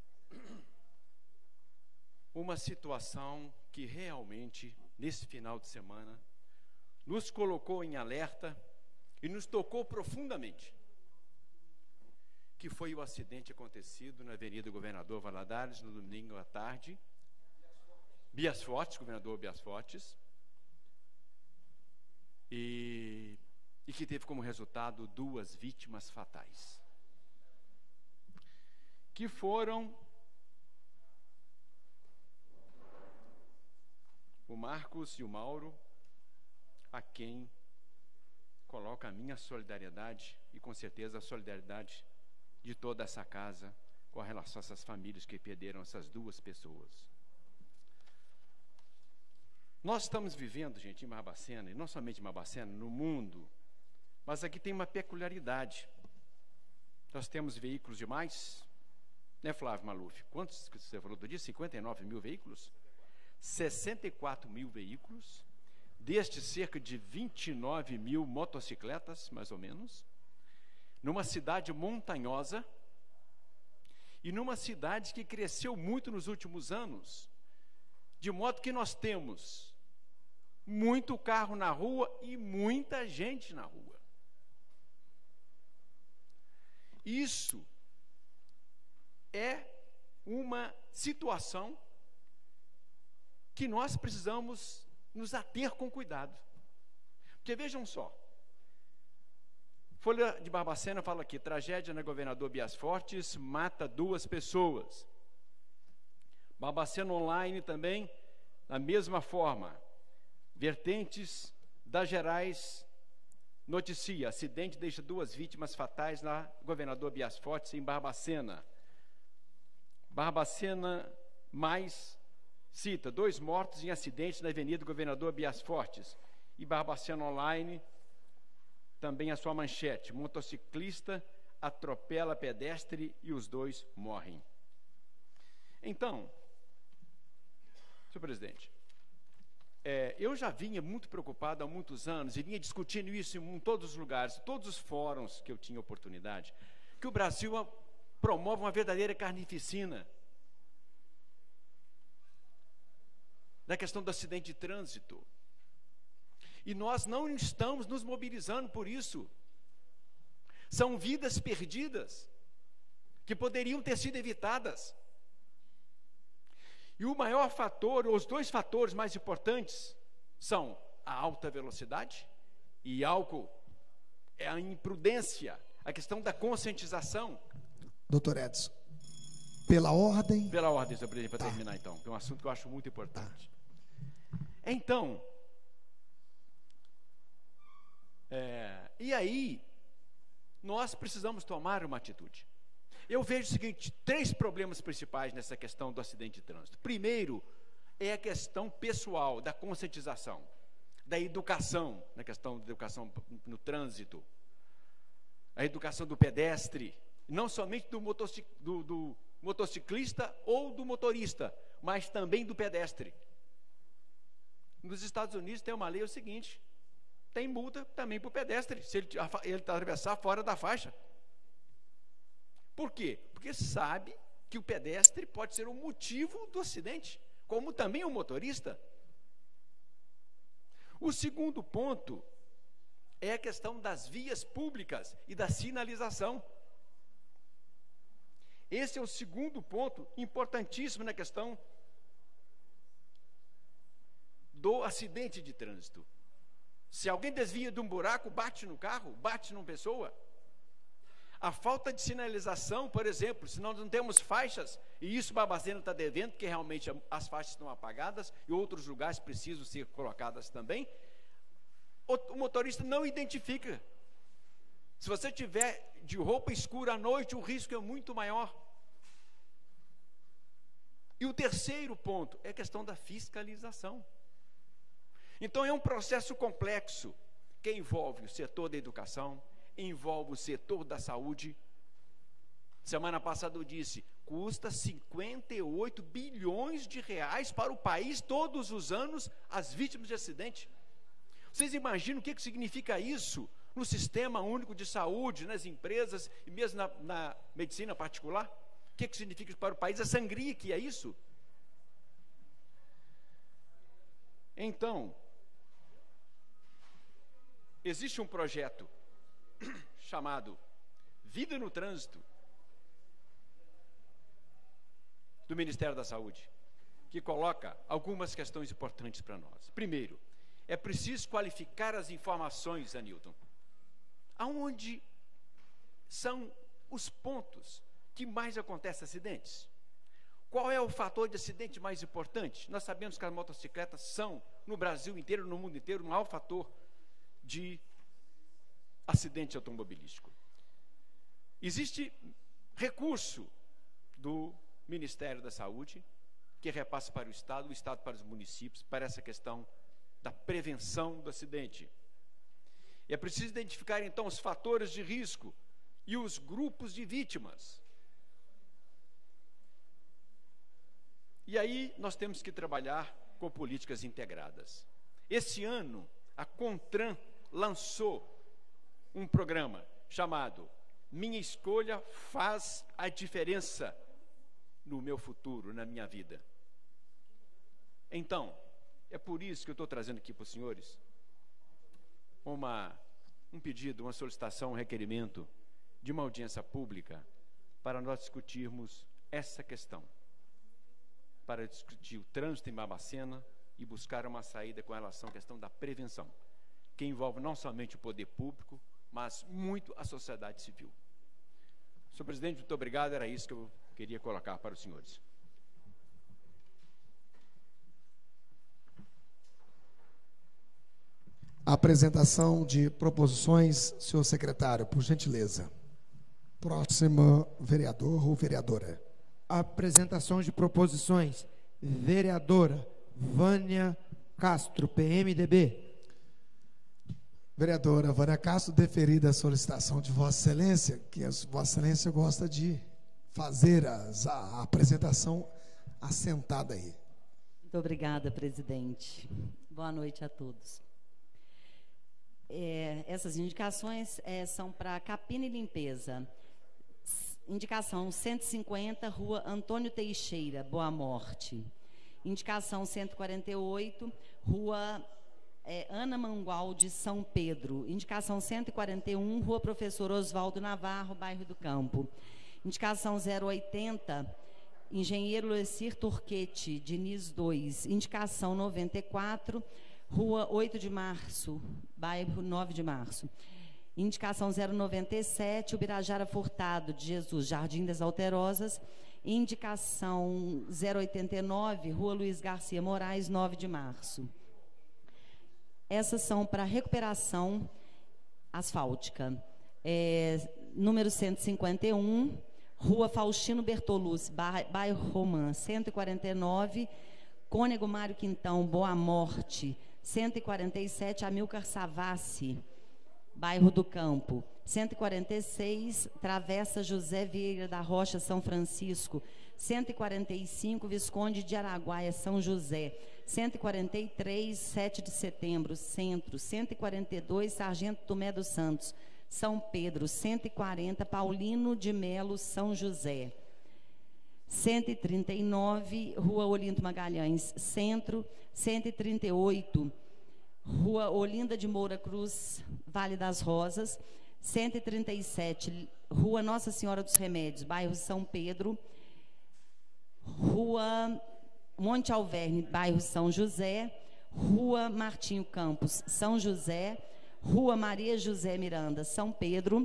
uma situação que realmente, nesse final de semana, nos colocou em alerta e nos tocou profundamente, que foi o acidente acontecido na Avenida Governador Valadares, no domingo à tarde, Bias Fortes, governador Bias Fortes, e, e que teve como resultado duas vítimas fatais. que foram o Marcos e o Mauro, a quem coloco a minha solidariedade e com certeza a solidariedade de toda essa casa com relação a essas famílias que perderam essas duas pessoas. Nós estamos vivendo, gente, em Barbacena, e não somente em Barbacena, no mundo, mas aqui tem uma peculiaridade. Nós temos veículos demais, né, Flávio Maluf? Quantos que você falou do dia? cinquenta e nove mil veículos? sessenta e quatro mil veículos, destes cerca de vinte e nove mil motocicletas, mais ou menos, numa cidade montanhosa e numa cidade que cresceu muito nos últimos anos, de modo que nós temos muito carro na rua e muita gente na rua. Isso é uma situação que nós precisamos nos ater com cuidado. Porque vejam só, Folha de Barbacena fala aqui, tragédia na Governador Bias Fortes mata duas pessoas. Barbacena Online também, da mesma forma. Vertentes das Gerais noticia, acidente deixa duas vítimas fatais na Governador Bias Fortes, em Barbacena. Barbacena mais cita, dois mortos em acidentes na Avenida Governador Bias Fortes. E Barbacena Online, também a sua manchete, motociclista atropela pedestre e os dois morrem. Então, senhor presidente, é, eu já vinha muito preocupado há muitos anos, e vinha discutindo isso em todos os lugares, todos os fóruns que eu tinha oportunidade, que o Brasil promove uma verdadeira carnificina na questão do acidente de trânsito. E nós não estamos nos mobilizando por isso. São vidas perdidas que poderiam ter sido evitadas. E o maior fator, ou os dois fatores mais importantes, são a alta velocidade e álcool, é a imprudência, a questão da conscientização. Doutor Edson, pela ordem... Pela ordem, senhor presidente, para tá. terminar então, que é um assunto que eu acho muito importante. Tá. Então, é, e aí, nós precisamos tomar uma atitude. Eu vejo o seguinte, três problemas principais nessa questão do acidente de trânsito. Primeiro, é a questão pessoal, da conscientização, da educação, na questão da educação no trânsito, a educação do pedestre, não somente do, motocic, do, do motociclista ou do motorista, mas também do pedestre. Nos Estados Unidos tem uma lei, é o seguinte, tem multa também para o pedestre, se ele, ele atravessar fora da faixa. Por quê? Porque sabe que o pedestre pode ser o motivo do acidente, como também o motorista. O segundo ponto é a questão das vias públicas e da sinalização. Esse é o segundo ponto importantíssimo na questão do acidente de trânsito. Se alguém desvia de um buraco, bate no carro, bate numa pessoa. A falta de sinalização, por exemplo, se nós não temos faixas, e isso Barbacena está devendo, porque realmente as faixas estão apagadas e outros lugares precisam ser colocadas também, o motorista não identifica. Se você tiver de roupa escura à noite, o risco é muito maior. E o terceiro ponto é a questão da fiscalização. Então é um processo complexo que envolve o setor da educação, envolve o setor da saúde. Semana passada eu disse, custa cinquenta e oito bilhões de reais para o país todos os anos as vítimas de acidente. Vocês imaginam o que, que significa isso no sistema único de saúde, nas empresas e mesmo na, na medicina particular? O que, que significa para o país? A sangria que é isso? Então, existe um projeto chamado Vida no Trânsito, do Ministério da Saúde, que coloca algumas questões importantes para nós. Primeiro, é preciso qualificar as informações, Anilton. Aonde são os pontos que mais acontece acidentes? Qual é o fator de acidente mais importante? Nós sabemos que as motocicletas são, no Brasil inteiro, no mundo inteiro, o maior fator de acidente automobilístico. Existe recurso do Ministério da Saúde, que repassa para o Estado, o Estado para os municípios, para essa questão da prevenção do acidente. E é preciso identificar, então, os fatores de risco e os grupos de vítimas. E aí nós temos que trabalhar com políticas integradas. Esse ano, a CONTRAN lançou um programa chamado Minha Escolha Faz a Diferença no Meu Futuro, na minha vida. Então, é por isso que eu estou trazendo aqui para os senhores uma, um pedido, uma solicitação, um requerimento de uma audiência pública para nós discutirmos essa questão, para discutir o trânsito em Barbacena e buscar uma saída com relação à questão da prevenção, que envolve não somente o poder público, mas muito a sociedade civil. Senhor presidente, muito obrigado, era isso que eu queria colocar para os senhores. Apresentação de proposições, senhor secretário, por gentileza. Próximo vereador ou vereadora. Apresentação de proposições. Vereadora Vânia Castro, P M D B. Vereadora Vânia Castro, deferida a solicitação de Vossa Excelência, que a Vossa Excelência gosta de fazer as, a, a apresentação assentada aí. Muito obrigada, presidente. Boa noite a todos. É, essas indicações é, são para capina e limpeza. Indicação cento e cinquenta, Rua Antônio Teixeira, Boa Morte. Indicação cento e quarenta e oito, Rua é, Ana Mangualde, São Pedro. Indicação cento e quarenta e um, Rua Professor Oswaldo Navarro, Bairro do Campo. Indicação zero oitenta, Engenheiro Lecir Turquete, Diniz dois. Indicação noventa e quatro, Rua oito de Março, Bairro nove de Março. Indicação zero noventa e sete, Ubirajara Furtado de Jesus, Jardim das Alterosas. Indicação zero oitenta e nove, Rua Luiz Garcia Moraes, nove de Março. Essas são para recuperação asfáltica. É, número cento e cinquenta e um, Rua Faustino Bertolucci, Bairro Romã, cento e quarenta e nove, Cônego Mário Quintão, Boa Morte. cento e quarenta e sete, Amilcar Savassi, Bairro do Campo. cento e quarenta e seis, Travessa José Vieira da Rocha, São Francisco. cento e quarenta e cinco, Visconde de Araguaia, São José. cento e quarenta e três, sete de Setembro, Centro. cento e quarenta e dois, Sargento Tomé dos Santos, São Pedro. cento e quarenta, Paulino de Melo, São José. cento e trinta e nove, Rua Olinto Magalhães, Centro. cento e trinta e oito, Rua Olinda de Moura Cruz, Vale das Rosas. cento e trinta e sete, Rua Nossa Senhora dos Remédios, Bairro São Pedro. Rua Monte Alverne, Bairro São José. Rua Martinho Campos, São José. Rua Maria José Miranda, São Pedro.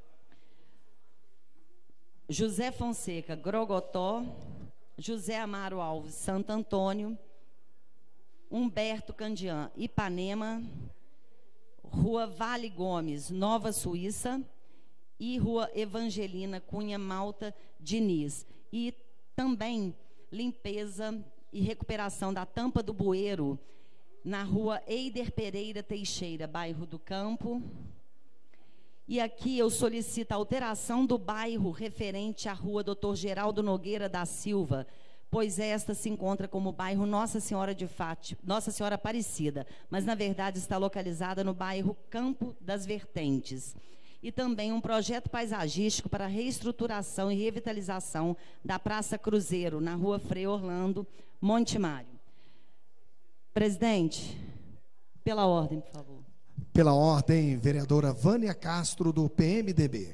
José Fonseca, Grogotó. José Amaro Alves, Santo Antônio. Humberto Candian, Ipanema. Rua Vale Gomes, Nova Suíça. E Rua Evangelina Cunha Malta Diniz. E também limpeza e recuperação da tampa do bueiro na Rua Eider Pereira Teixeira, Bairro do Campo. E aqui eu solicito a alteração do bairro referente à Rua Doutor Geraldo Nogueira da Silva, pois esta se encontra como bairro Nossa Senhora de Fátima, Nossa Senhora Aparecida, mas na verdade está localizada no bairro Campo das Vertentes. E também um projeto paisagístico para reestruturação e revitalização da Praça Cruzeiro, na Rua Frei Orlando, Monte Mário. Presidente, pela ordem, por favor. Pela ordem, vereadora Vânia Castro, do P M D B.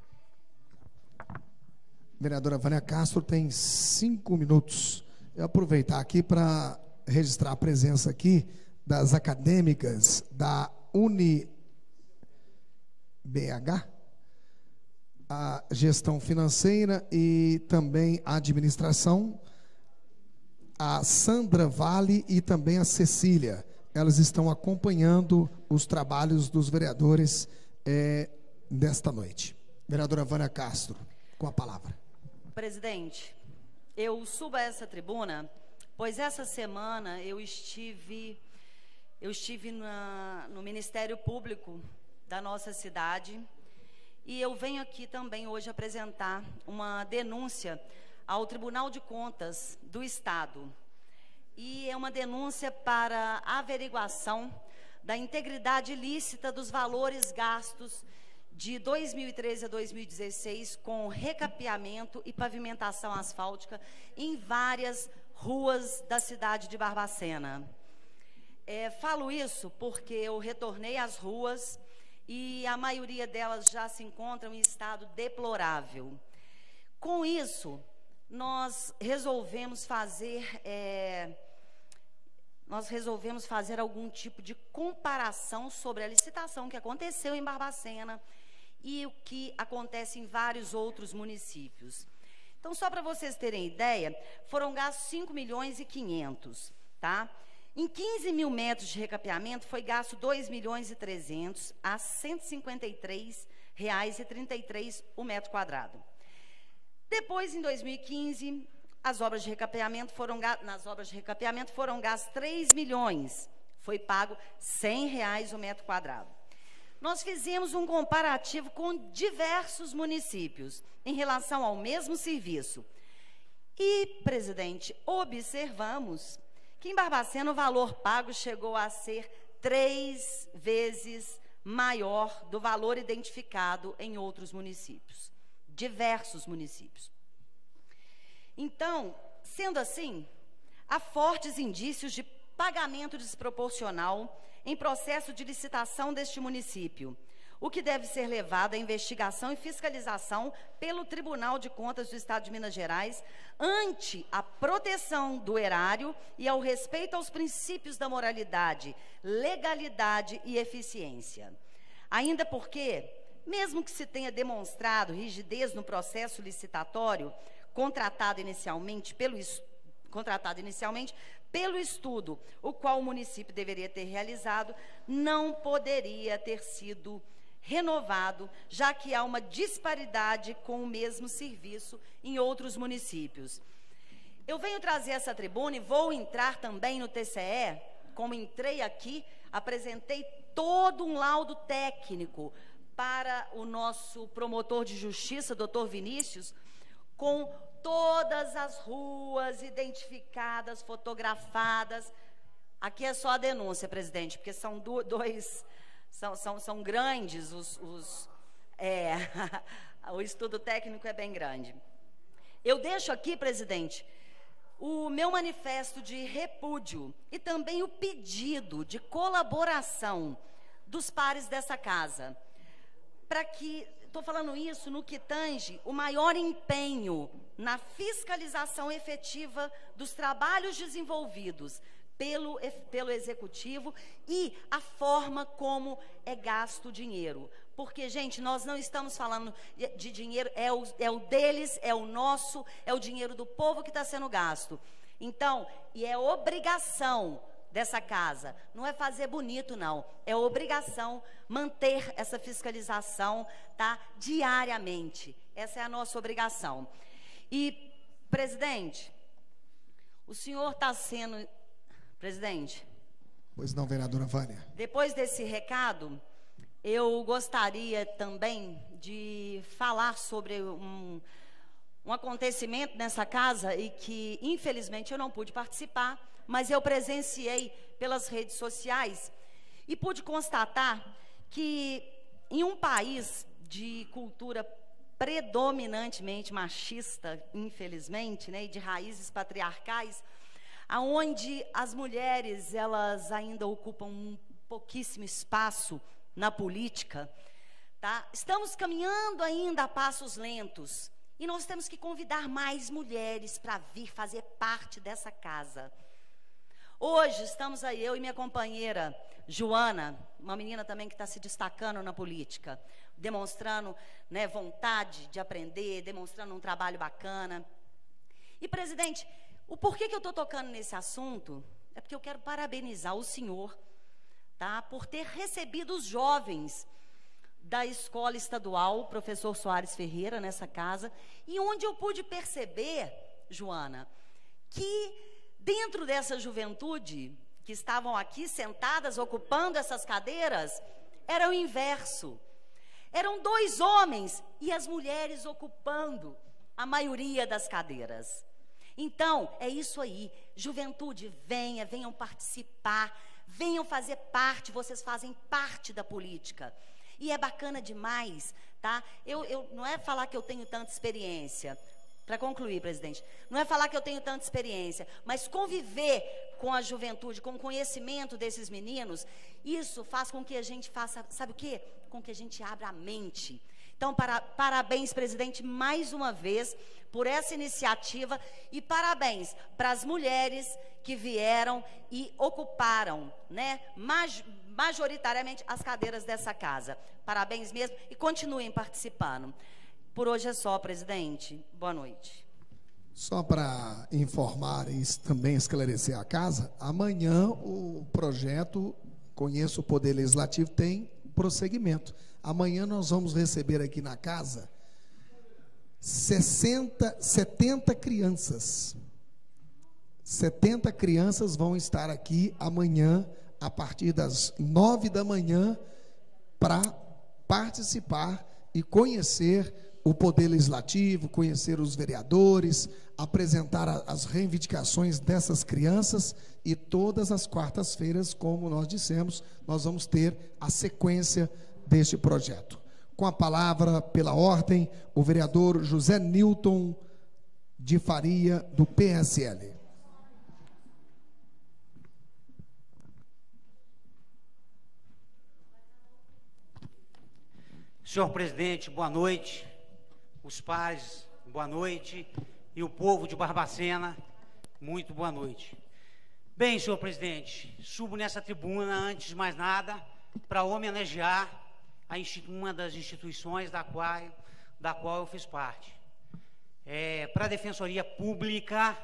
Vereadora Vânia Castro tem cinco minutos. Eu aproveitar aqui para registrar a presença aqui das acadêmicas da Uni B H, a gestão financeira e também a administração, a Sandra Vale e também a Cecília. Elas estão acompanhando os trabalhos dos vereadores é, nesta noite. Vereadora Vânia Castro, com a palavra. Presidente, eu subo a essa tribuna, pois essa semana eu estive, eu estive na, no Ministério Público da nossa cidade e eu venho aqui também hoje apresentar uma denúncia ao Tribunal de Contas do Estado. E é uma denúncia para averiguação da integridade ilícita dos valores gastos de dois mil e treze a dois mil e dezesseis com recapeamento e pavimentação asfáltica em várias ruas da cidade de Barbacena. É, falo isso porque eu retornei às ruas e a maioria delas já se encontram em estado deplorável. Com isso, nós resolvemos fazer... É, nós resolvemos fazer algum tipo de comparação sobre a licitação que aconteceu em Barbacena e o que acontece em vários outros municípios. Então, só para vocês terem ideia, foram gastos cinco milhões e quinhentos, tá? Em quinze mil metros de recapeamento, foi gasto dois milhões e trezentos a cento e cinquenta e três reais e trinta e três centavos o metro quadrado. Depois, em dois mil e quinze, as obras de recapeamento foram, nas obras de recapeamento foram gastos três milhões, foi pago cem reais o metro quadrado. Nós fizemos um comparativo com diversos municípios em relação ao mesmo serviço. E, presidente, observamos que em Barbacena o valor pago chegou a ser três vezes maior do valor identificado em outros municípios, diversos municípios. Então, sendo assim, há fortes indícios de pagamento desproporcional em processo de licitação deste município, o que deve ser levado à investigação e fiscalização pelo Tribunal de Contas do Estado de Minas Gerais ante a proteção do erário e ao respeito aos princípios da moralidade, legalidade e eficiência. Ainda porque, mesmo que se tenha demonstrado rigidez no processo licitatório, contratado inicialmente pelo, contratado inicialmente pelo estudo, o qual o município deveria ter realizado, não poderia ter sido renovado, já que há uma disparidade com o mesmo serviço em outros municípios. Eu venho trazer essa tribuna e vou entrar também no T C E, como entrei aqui, apresentei todo um laudo técnico para o nosso promotor de justiça, doutor Vinícius, com todas as ruas identificadas, fotografadas. Aqui é só a denúncia, presidente, porque são do, dois, são, são, são grandes, os, os, é, o estudo técnico é bem grande. Eu deixo aqui, presidente, o meu manifesto de repúdio e também o pedido de colaboração dos pares dessa casa, para que, estou falando isso no que tange o maior empenho na fiscalização efetiva dos trabalhos desenvolvidos pelo, pelo Executivo e a forma como é gasto o dinheiro. Porque, gente, nós não estamos falando de dinheiro, é o, é o deles, é o nosso, é o dinheiro do povo que está sendo gasto. Então, e é obrigação dessa casa, não é fazer bonito, não, é obrigação manter essa fiscalização, tá, diariamente. Essa é a nossa obrigação. E, presidente, o senhor está sendo... Presidente? Pois não, vereadora Vânia. Depois desse recado, eu gostaria também de falar sobre um, um acontecimento nessa casa e que, infelizmente, eu não pude participar, mas eu presenciei pelas redes sociais e pude constatar que em um país de cultura predominantemente machista, infelizmente, né, e de raízes patriarcais, aonde as mulheres elas ainda ocupam um pouquíssimo espaço na política, tá? Estamos caminhando ainda a passos lentos e nós temos que convidar mais mulheres para vir fazer parte dessa casa. Hoje estamos aí, eu e minha companheira Joana, uma menina também que está se destacando na política, demonstrando, né, vontade de aprender, demonstrando um trabalho bacana. E, presidente, o porquê que eu estou tocando nesse assunto é porque eu quero parabenizar o senhor, tá, por ter recebido os jovens da escola estadual Professor Soares Ferreira nessa casa, e onde eu pude perceber, Joana, que dentro dessa juventude que estavam aqui sentadas, ocupando essas cadeiras, era o inverso. Eram dois homens e as mulheres ocupando a maioria das cadeiras. Então, é isso aí. Juventude, venha, venham participar, venham fazer parte, vocês fazem parte da política. E é bacana demais, tá? Eu, eu, não é falar que eu tenho tanta experiência. Para concluir, presidente, não é falar que eu tenho tanta experiência, mas conviver com a juventude, com o conhecimento desses meninos, isso faz com que a gente faça, sabe o quê? Com que a gente abra a mente. Então, para, parabéns, presidente, mais uma vez, por essa iniciativa, e parabéns para as mulheres que vieram e ocuparam, né, maj, majoritariamente as cadeiras dessa casa. Parabéns mesmo e continuem participando. Por hoje é só, presidente. Boa noite. Só para informar e também esclarecer a casa, amanhã o projeto Conheço o Poder Legislativo tem prosseguimento. Amanhã nós vamos receber aqui na casa sessenta, setenta crianças. setenta crianças vão estar aqui amanhã, a partir das nove da manhã, para participar e conhecer o Poder Legislativo, conhecer os vereadores, apresentar a, as reivindicações dessas crianças, e todas as quartas-feiras, como nós dissemos, nós vamos ter a sequência deste projeto. Com a palavra, pela ordem, o vereador José Nilton de Faria, do P S L. Senhor presidente, boa noite. Os pais, boa noite. E o povo de Barbacena, muito boa noite. Bem, senhor presidente, subo nessa tribuna, antes de mais nada, para homenagear a uma das instituições da qual, da qual eu fiz parte. É, para a Defensoria Pública,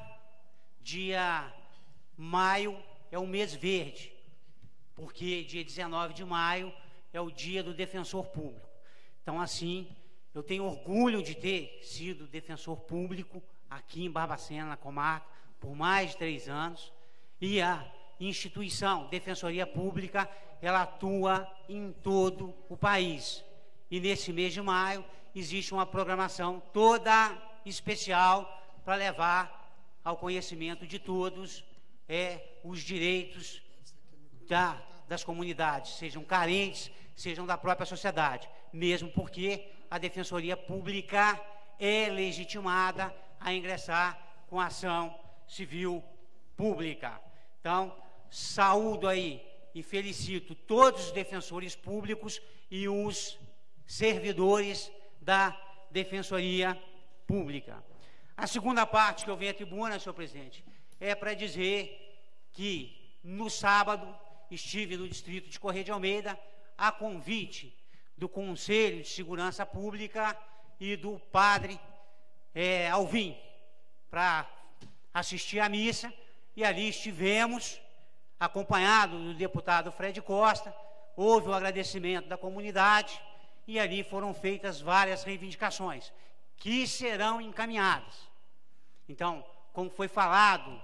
dia maio é o mês verde, porque dia dezenove de maio é o dia do defensor público. Então, assim, eu tenho orgulho de ter sido defensor público aqui em Barbacena, na comarca, por mais de três anos. E a instituição Defensoria Pública, ela atua em todo o país. E nesse mês de maio existe uma programação toda especial para levar ao conhecimento de todos é, os direitos da, das comunidades, sejam carentes, sejam da própria sociedade, mesmo porque a Defensoria Pública é legitimada a ingressar com ação civil pública. Então, saúdo aí e felicito todos os defensores públicos e os servidores da Defensoria Pública. A segunda parte que eu venho à tribuna, senhor presidente, é para dizer que no sábado estive no distrito de Correia de Almeida a convite do Conselho de Segurança Pública e do padre é, Alvim, para assistir à missa, e ali estivemos, acompanhado do deputado Fred Costa, houve o agradecimento da comunidade, e ali foram feitas várias reivindicações, que serão encaminhadas. Então, como foi falado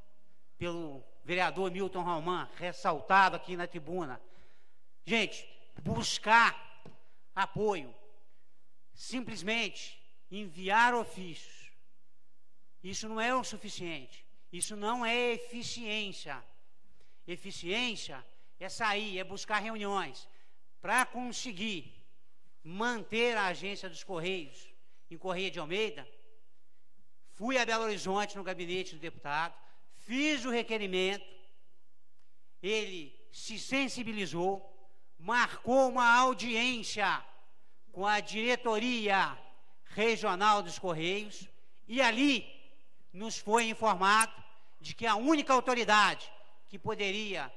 pelo vereador Milton Rauman, ressaltado aqui na tribuna, gente, buscar apoio, simplesmente enviar ofícios, isso não é o suficiente, isso não é eficiência. Eficiência é sair, é buscar reuniões, para conseguir manter a agência dos Correios em Correia de Almeida. Fui a Belo Horizonte no gabinete do deputado, fiz o requerimento, ele se sensibilizou, marcou uma audiência com a diretoria regional dos Correios, e ali nos foi informado de que a única autoridade que poderia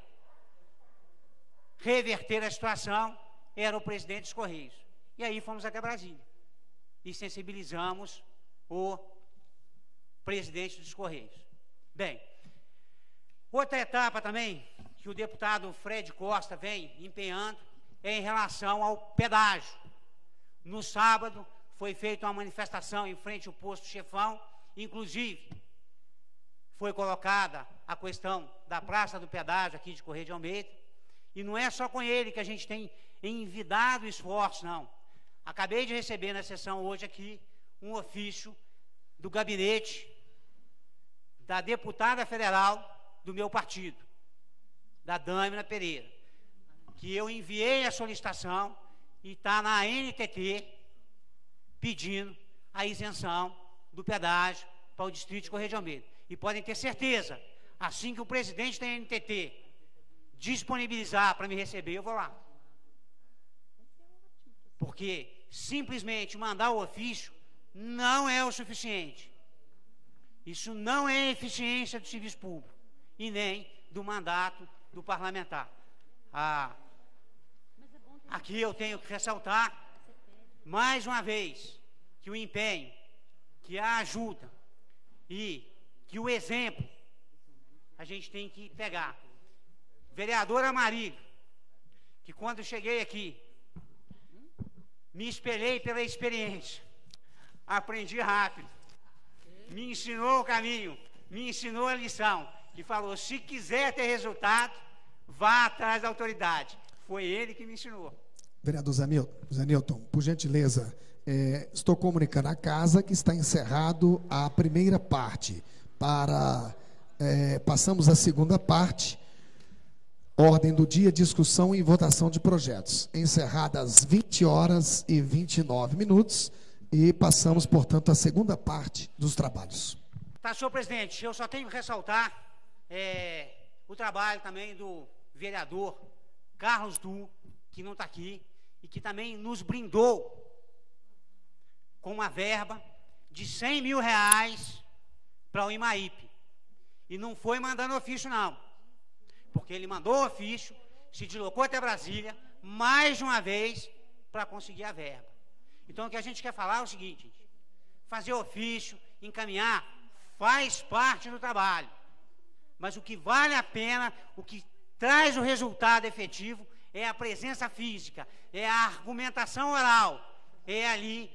reverter a situação era o presidente dos Correios. E aí fomos até Brasília e sensibilizamos o presidente dos Correios. Bem, outra etapa também que o deputado Fred Costa vem empenhando é em relação ao pedágio. No sábado foi feita uma manifestação em frente ao posto Chefão, inclusive foi colocada a questão da Praça do Pedágio aqui de Correia de Almeida, e não é só com ele que a gente tem envidado esforço, não. Acabei de receber na sessão hoje aqui um ofício do gabinete da deputada federal do meu partido, da Dâmina Pereira, que eu enviei a solicitação e está na N T T pedindo a isenção do pedágio para o distrito de Correia de Almeida. E podem ter certeza, assim que o presidente da N T T disponibilizar para me receber, eu vou lá. Porque simplesmente mandar o ofício não é o suficiente. Isso não é eficiência do serviço público e nem do mandato do parlamentar. Ah, aqui eu tenho que ressaltar, mais uma vez, que o empenho, que a ajuda e que o exemplo a gente tem que pegar. Vereador Amarílio, que quando eu cheguei aqui, me espelhei pela experiência, aprendi rápido, me ensinou o caminho, me ensinou a lição, e falou, se quiser ter resultado, vá atrás da autoridade. Foi ele que me ensinou. Vereador Zanilton, por gentileza, é, estou comunicando à casa que está encerrado a primeira parte. Para é, passamos à segunda parte. Ordem do dia, discussão e votação de projetos. Encerrada às vinte horas e vinte e nove minutos. E passamos, portanto, à segunda parte dos trabalhos. Tá, senhor presidente, eu só tenho que ressaltar é, o trabalho também do vereador Carlos Du, que não está aqui, e que também nos brindou com uma verba de cem mil reais para o Imaípe. E não foi mandando ofício, não. Porque ele mandou ofício, se deslocou até Brasília, mais de uma vez, para conseguir a verba. Então, o que a gente quer falar é o seguinte, gente, fazer ofício, encaminhar, faz parte do trabalho. Mas o que vale a pena, o que traz o resultado efetivo, é a presença física, é a argumentação oral, é ali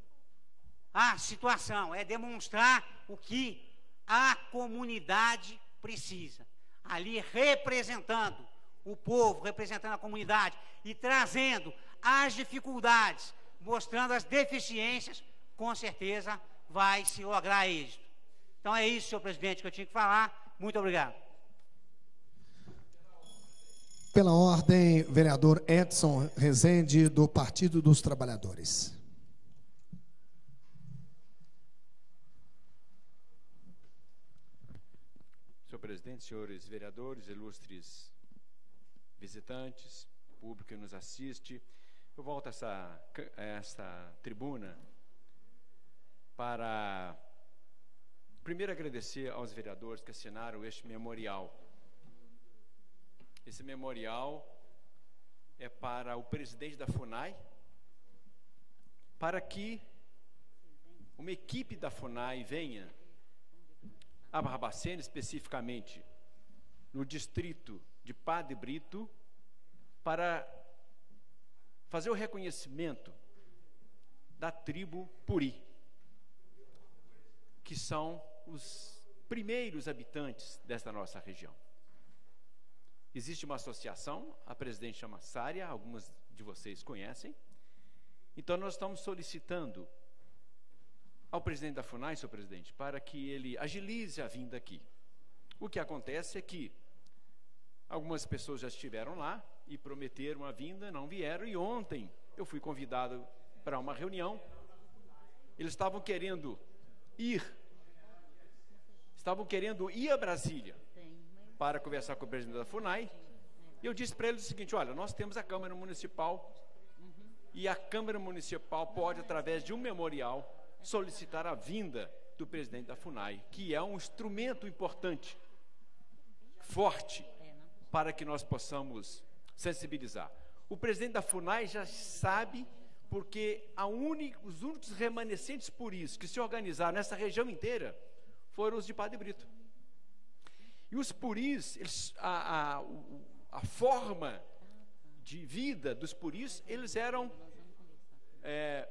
a situação, é demonstrar o que a comunidade precisa. Ali representando o povo, representando a comunidade e trazendo as dificuldades, mostrando as deficiências, com certeza vai se lograr êxito. Então é isso, senhor presidente, que eu tinha que falar. Muito obrigado. Pela ordem, vereador Edson Rezende, do Partido dos Trabalhadores. Senhor presidente, senhores vereadores, ilustres visitantes, público que nos assiste, eu volto a essa, a essa tribuna para primeiro agradecer aos vereadores que assinaram este memorial. Esse memorial é para o presidente da FUNAI, para que uma equipe da FUNAI venha a Barbacena, especificamente no distrito de Padre Brito, para fazer o reconhecimento da tribo Puri, que são os primeiros habitantes desta nossa região. Existe uma associação, a presidente chama Sária, algumas de vocês conhecem. Então nós estamos solicitando ao presidente da FUNAI, senhor presidente, para que ele agilize a vinda aqui. O que acontece é que algumas pessoas já estiveram lá e prometeram a vinda, não vieram, e ontem eu fui convidado para uma reunião. Eles estavam querendo ir, estavam querendo ir a Brasília para conversar com o presidente da FUNAI, e eu disse para eles o seguinte, olha, nós temos a Câmara Municipal, e a Câmara Municipal pode, através de um memorial, solicitar a vinda do presidente da FUNAI, que é um instrumento importante, forte para que nós possamos sensibilizar. O presidente da FUNAI já sabe, porque a única, os únicos remanescentes puris que se organizaram nessa região inteira foram os de Padre Brito. E os puris, eles, a, a, a forma de vida dos puris, eles eram é,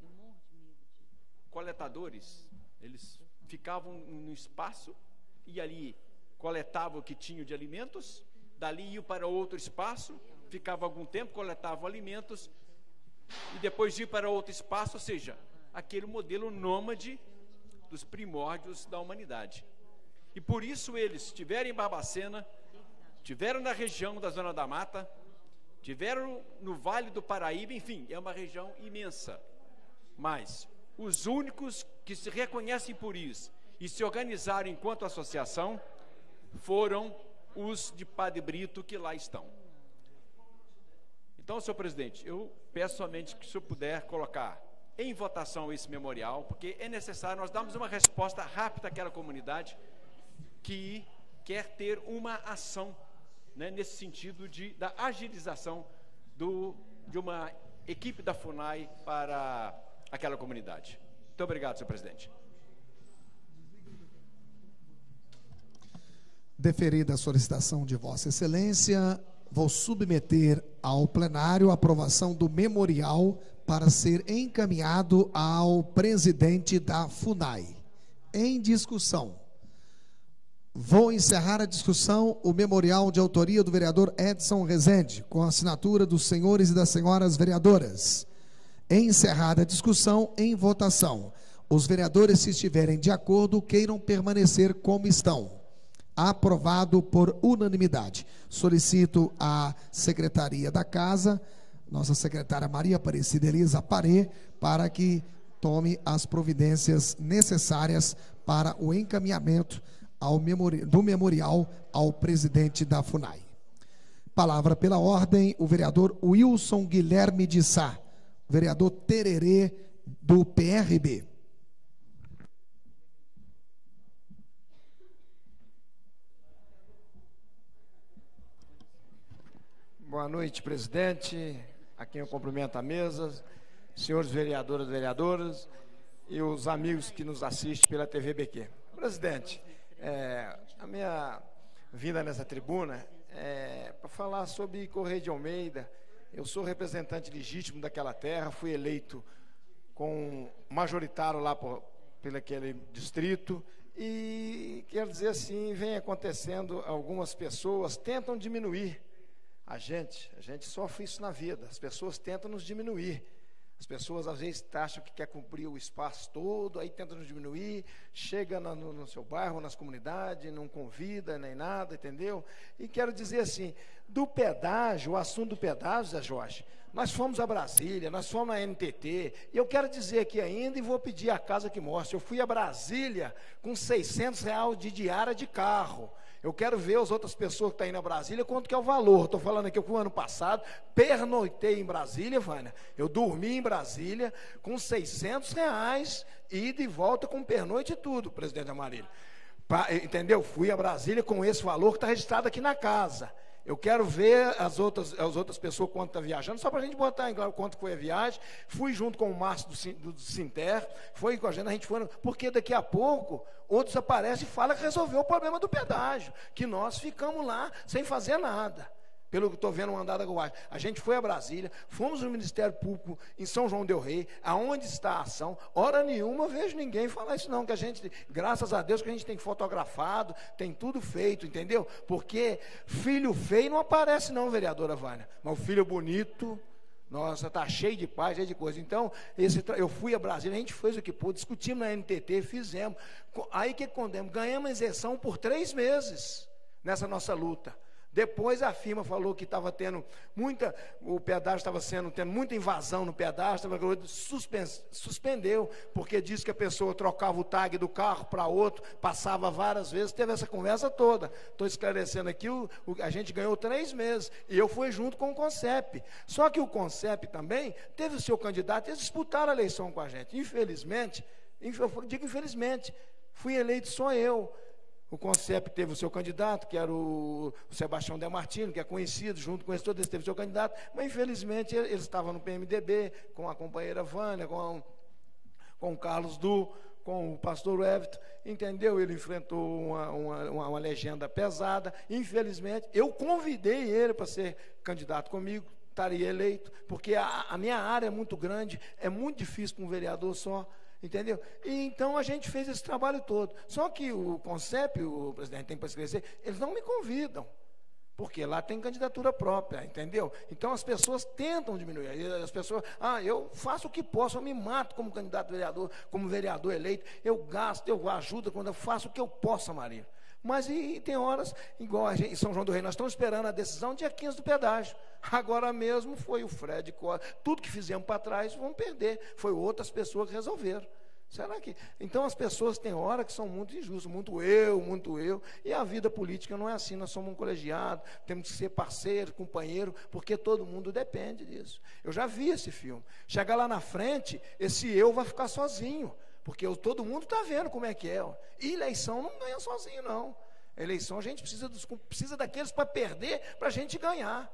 coletadores. Eles ficavam no espaço e ali coletavam o que tinham de alimentos, dali iam para outro espaço, ficavam algum tempo, coletavam alimentos e depois de ir para outro espaço, ou seja, aquele modelo nômade dos primórdios da humanidade. E por isso eles estiveram em Barbacena, tiveram na região da Zona da Mata, tiveram no Vale do Paraíba, enfim, é uma região imensa. Mas os únicos que se reconhecem por isso e se organizaram enquanto associação foram os de Padre Brito que lá estão. Então, senhor presidente, eu peço somente que o senhor puder colocar em votação esse memorial, porque é necessário nós darmos uma resposta rápida àquela comunidade que quer ter uma ação, né, nesse sentido de, da agilização do, de uma equipe da FUNAI para aquela comunidade. Muito obrigado, senhor presidente. Deferida a solicitação de Vossa Excelência, vou submeter ao plenário a aprovação do memorial para ser encaminhado ao presidente da FUNAI. Em discussão. Vou encerrar a discussão o memorial de autoria do vereador Edson Rezende, com a assinatura dos senhores e das senhoras vereadoras. Encerrada a discussão, em votação. Os vereadores, se estiverem de acordo, queiram permanecer como estão. Aprovado por unanimidade. Solicito à Secretaria da Casa, nossa secretária Maria Aparecida Elisa Parê, para que tome as providências necessárias para o encaminhamento ao memori- do memorial ao presidente da FUNAI. Palavra pela ordem, o vereador Wilson Guilherme de Sá, vereador Tererê, do P R B. Boa noite, presidente, a quem eu cumprimento a mesa, senhores vereadores e vereadoras e os amigos que nos assistem pela T V B Q. Presidente, é, a minha vinda nessa tribuna é para falar sobre Correia de Almeida. Eu sou representante legítimo daquela terra, fui eleito com majoritário lá por, pelo aquele distrito e, quero dizer assim, vem acontecendo, algumas pessoas tentam diminuir a gente, a gente sofre isso na vida, as pessoas tentam nos diminuir, as pessoas às vezes acham que quer cumprir o espaço todo, aí tentam nos diminuir, chega no, no, no seu bairro, nas comunidades, não convida nem nada, entendeu? E quero dizer assim, do pedágio, o assunto do pedágio, Zé Jorge, nós fomos a Brasília, nós fomos na N T T, e eu quero dizer aqui ainda, e vou pedir a casa que mostre, eu fui a Brasília com seiscentos reais de diária de carro. Eu quero ver as outras pessoas que estão indo a Brasília, quanto que é o valor. Estou falando aqui, eu fui ano passado, pernoitei em Brasília, Vânia. Eu dormi em Brasília com seiscentos reais, ida e volta com pernoite e tudo, presidente Amarílio. Pa, entendeu? Fui a Brasília com esse valor que está registrado aqui na casa. Eu quero ver as outras, as outras pessoas quanto está viajando, só para a gente botar em claro quanto foi a viagem. Fui junto com o Márcio do, do Sinter, foi com a gente, a gente foi, porque daqui a pouco outros aparecem e falam que resolveu o problema do pedágio, que nós ficamos lá sem fazer nada. Pelo que estou vendo o andar da Guarda. A gente foi a Brasília, fomos no Ministério Público em São João del Rei, aonde está a ação. Hora nenhuma eu vejo ninguém falar isso não, que a gente, graças a Deus que a gente tem fotografado, tem tudo feito, entendeu? Porque filho feio não aparece não, vereadora Vânia, mas o filho bonito, nossa, está cheio de paz, cheio de coisa. Então, esse, eu fui a Brasília, a gente fez o que pôde, discutimos na N T T, fizemos. Aí que condemos, ganhamos isenção por três meses nessa nossa luta. Depois a firma falou que estava tendo muita, o pedágio estava sendo, tendo muita invasão no pedágio, suspendeu, porque disse que a pessoa trocava o tag do carro para outro, passava várias vezes, teve essa conversa toda. Estou esclarecendo aqui, o, o, a gente ganhou três meses, e eu fui junto com o CONCEP. Só que o CONCEP também teve o seu candidato, eles disputaram a eleição com a gente. Infelizmente, eu digo infelizmente, fui eleito só eu. O Concep teve o seu candidato, que era o, o Sebastião Demartino, que é conhecido, junto com esse todo, eles teve o seu candidato, mas infelizmente eles estavam no P M D B, com a companheira Vânia, com, com o Carlos Du, com o pastor Everton, entendeu? Ele enfrentou uma, uma, uma, uma legenda pesada, infelizmente, eu convidei ele para ser candidato comigo, estaria eleito, porque a, a minha área é muito grande, é muito difícil para um vereador só, entendeu? E então a gente fez esse trabalho todo. Só que o Concep, o presidente tem para escrever, eles não me convidam, porque lá tem candidatura própria, entendeu? Então as pessoas tentam diminuir. As pessoas, ah, eu faço o que posso, eu me mato como candidato vereador, como vereador eleito, eu gasto, eu ajudo quando eu faço o que eu posso, Maria. Mas e, e tem horas, igual a gente, em São João do Rei, nós estamos esperando a decisão dia quinze do pedágio. Agora mesmo foi o Fred Costa, tudo que fizemos para trás vamos perder. Foi outras pessoas que resolveram. Será que? Então as pessoas têm hora que são muito injustas, muito eu, muito eu. E a vida política não é assim, nós somos um colegiado, temos que ser parceiro, companheiro, porque todo mundo depende disso. Eu já vi esse filme. Chegar lá na frente, esse eu vai ficar sozinho. Porque eu, todo mundo está vendo como é que é. Ó. E eleição não ganha sozinho, não. Eleição a gente precisa, dos, precisa daqueles para perder, para a gente ganhar.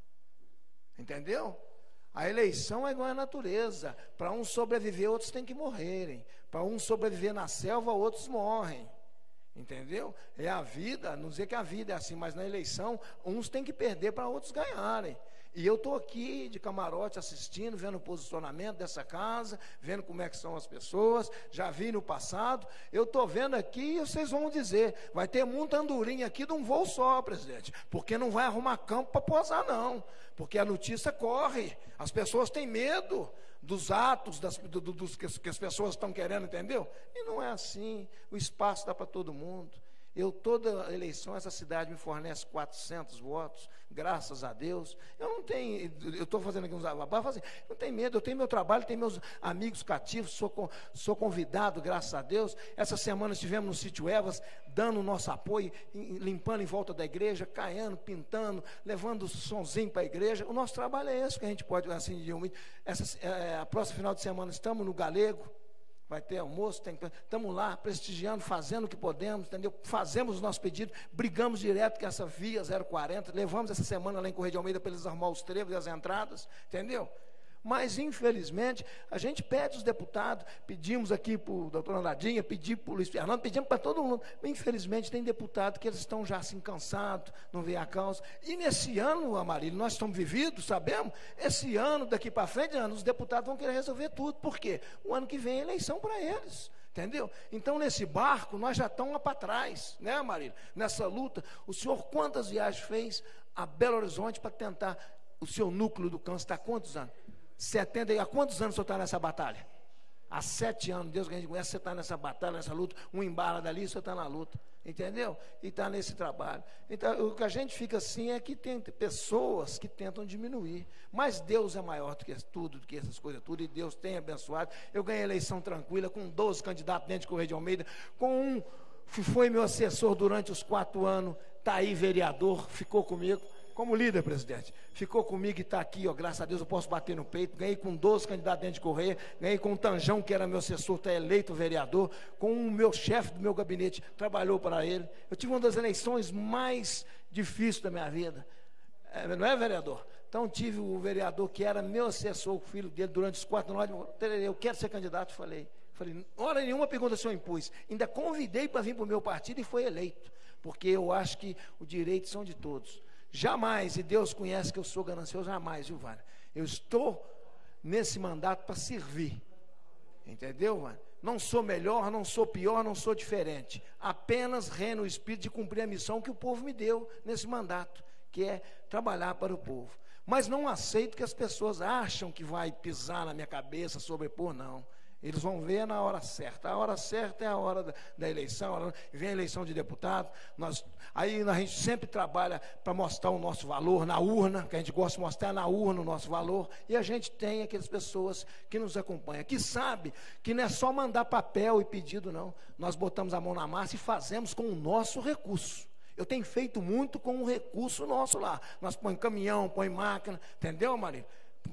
Entendeu? A eleição é igual à natureza. Para uns sobreviver, outros têm que morrerem. Para uns sobreviver na selva, outros morrem. Entendeu? É a vida, não dizer que a vida é assim, mas na eleição, uns têm que perder para outros ganharem. E eu estou aqui de camarote assistindo, vendo o posicionamento dessa casa, vendo como é que são as pessoas, já vi no passado, eu estou vendo aqui e vocês vão dizer, vai ter muita andorinha aqui de um voo só, presidente, porque não vai arrumar campo para posar não, porque a notícia corre, as pessoas têm medo dos atos das, do, do, dos que, que as pessoas estão querendo, entendeu? E não é assim, o espaço dá para todo mundo. Eu, toda eleição, essa cidade me fornece quatrocentos votos, graças a Deus. Eu não tenho, eu estou fazendo aqui uns abafos, não tenho medo, eu tenho meu trabalho, tenho meus amigos cativos, sou, sou convidado, graças a Deus. Essa semana estivemos no Sítio Evas, dando o nosso apoio, limpando em volta da igreja, caiando, pintando, levando o sonzinho para a igreja. O nosso trabalho é esse, que a gente pode, assim, de um, essa, é, a próxima final de semana estamos no Galego, vai ter almoço, tem, estamos lá prestigiando, fazendo o que podemos, entendeu? Fazemos o nosso pedido, brigamos direto com essa via zero quarenta, levamos essa semana lá em Correio de Almeida para eles arrumar os trevos e as entradas, entendeu? Mas, infelizmente, a gente pede os deputados, pedimos aqui para o doutor Andradinha, pedimos para o Luiz Fernando, pedimos para todo mundo. Mas, infelizmente, tem deputado que eles estão já assim cansados, não vê a causa. E nesse ano, Amarílio, nós estamos vividos, sabemos, esse ano, daqui para frente, ano, os deputados vão querer resolver tudo. Por quê? O ano que vem é eleição para eles. Entendeu? Então, nesse barco, nós já estamos lá para trás, né, Marília? Nessa luta, o senhor quantas viagens fez a Belo Horizonte para tentar, o seu núcleo do câncer está há quantos anos? setenta, há quantos anos o senhor está nessa batalha? Há sete anos, Deus que a gente conhece, você está nessa batalha, nessa luta, um embala dali, o senhor está na luta, entendeu? E está nesse trabalho. Então, o que a gente fica assim é que tem pessoas que tentam diminuir, mas Deus é maior do que tudo, do que essas coisas tudo, e Deus tem abençoado. Eu ganhei eleição tranquila, com doze candidatos dentro de Correio de Almeida, com um, foi meu assessor durante os quatro anos, está aí vereador, ficou comigo, como líder, presidente, ficou comigo e está aqui, ó, graças a Deus eu posso bater no peito, ganhei com doze candidatos dentro de Correia, ganhei com o Tanjão, que era meu assessor, está eleito vereador, com o meu chefe do meu gabinete, trabalhou para ele. Eu tive uma das eleições mais difíceis da minha vida, é, não é, vereador? Então tive o vereador que era meu assessor, o filho dele, durante os quatro anos, eu quero ser candidato, falei, falei, hora nenhuma pergunta se eu impus, ainda convidei para vir para o meu partido e foi eleito, porque eu acho que os direitos são de todos. Jamais, e Deus conhece que eu sou ganancioso, jamais, viu, Vânia? Eu estou nesse mandato para servir, entendeu, Vânia? Não sou melhor, não sou pior, não sou diferente, apenas reino o Espírito de cumprir a missão que o povo me deu nesse mandato, que é trabalhar para o povo. Mas não aceito que as pessoas acham que vai pisar na minha cabeça, sobrepor, não. Eles vão ver na hora certa. A hora certa é a hora da, da eleição, vem a eleição de deputado. Nós, aí a gente sempre trabalha para mostrar o nosso valor na urna, que a gente gosta de mostrar na urna o nosso valor. E a gente tem aquelas pessoas que nos acompanham, que sabe que não é só mandar papel e pedido, não. Nós botamos a mão na massa e fazemos com o nosso recurso. Eu tenho feito muito com o recurso nosso lá. Nós põe caminhão, põe máquina, entendeu, Maria?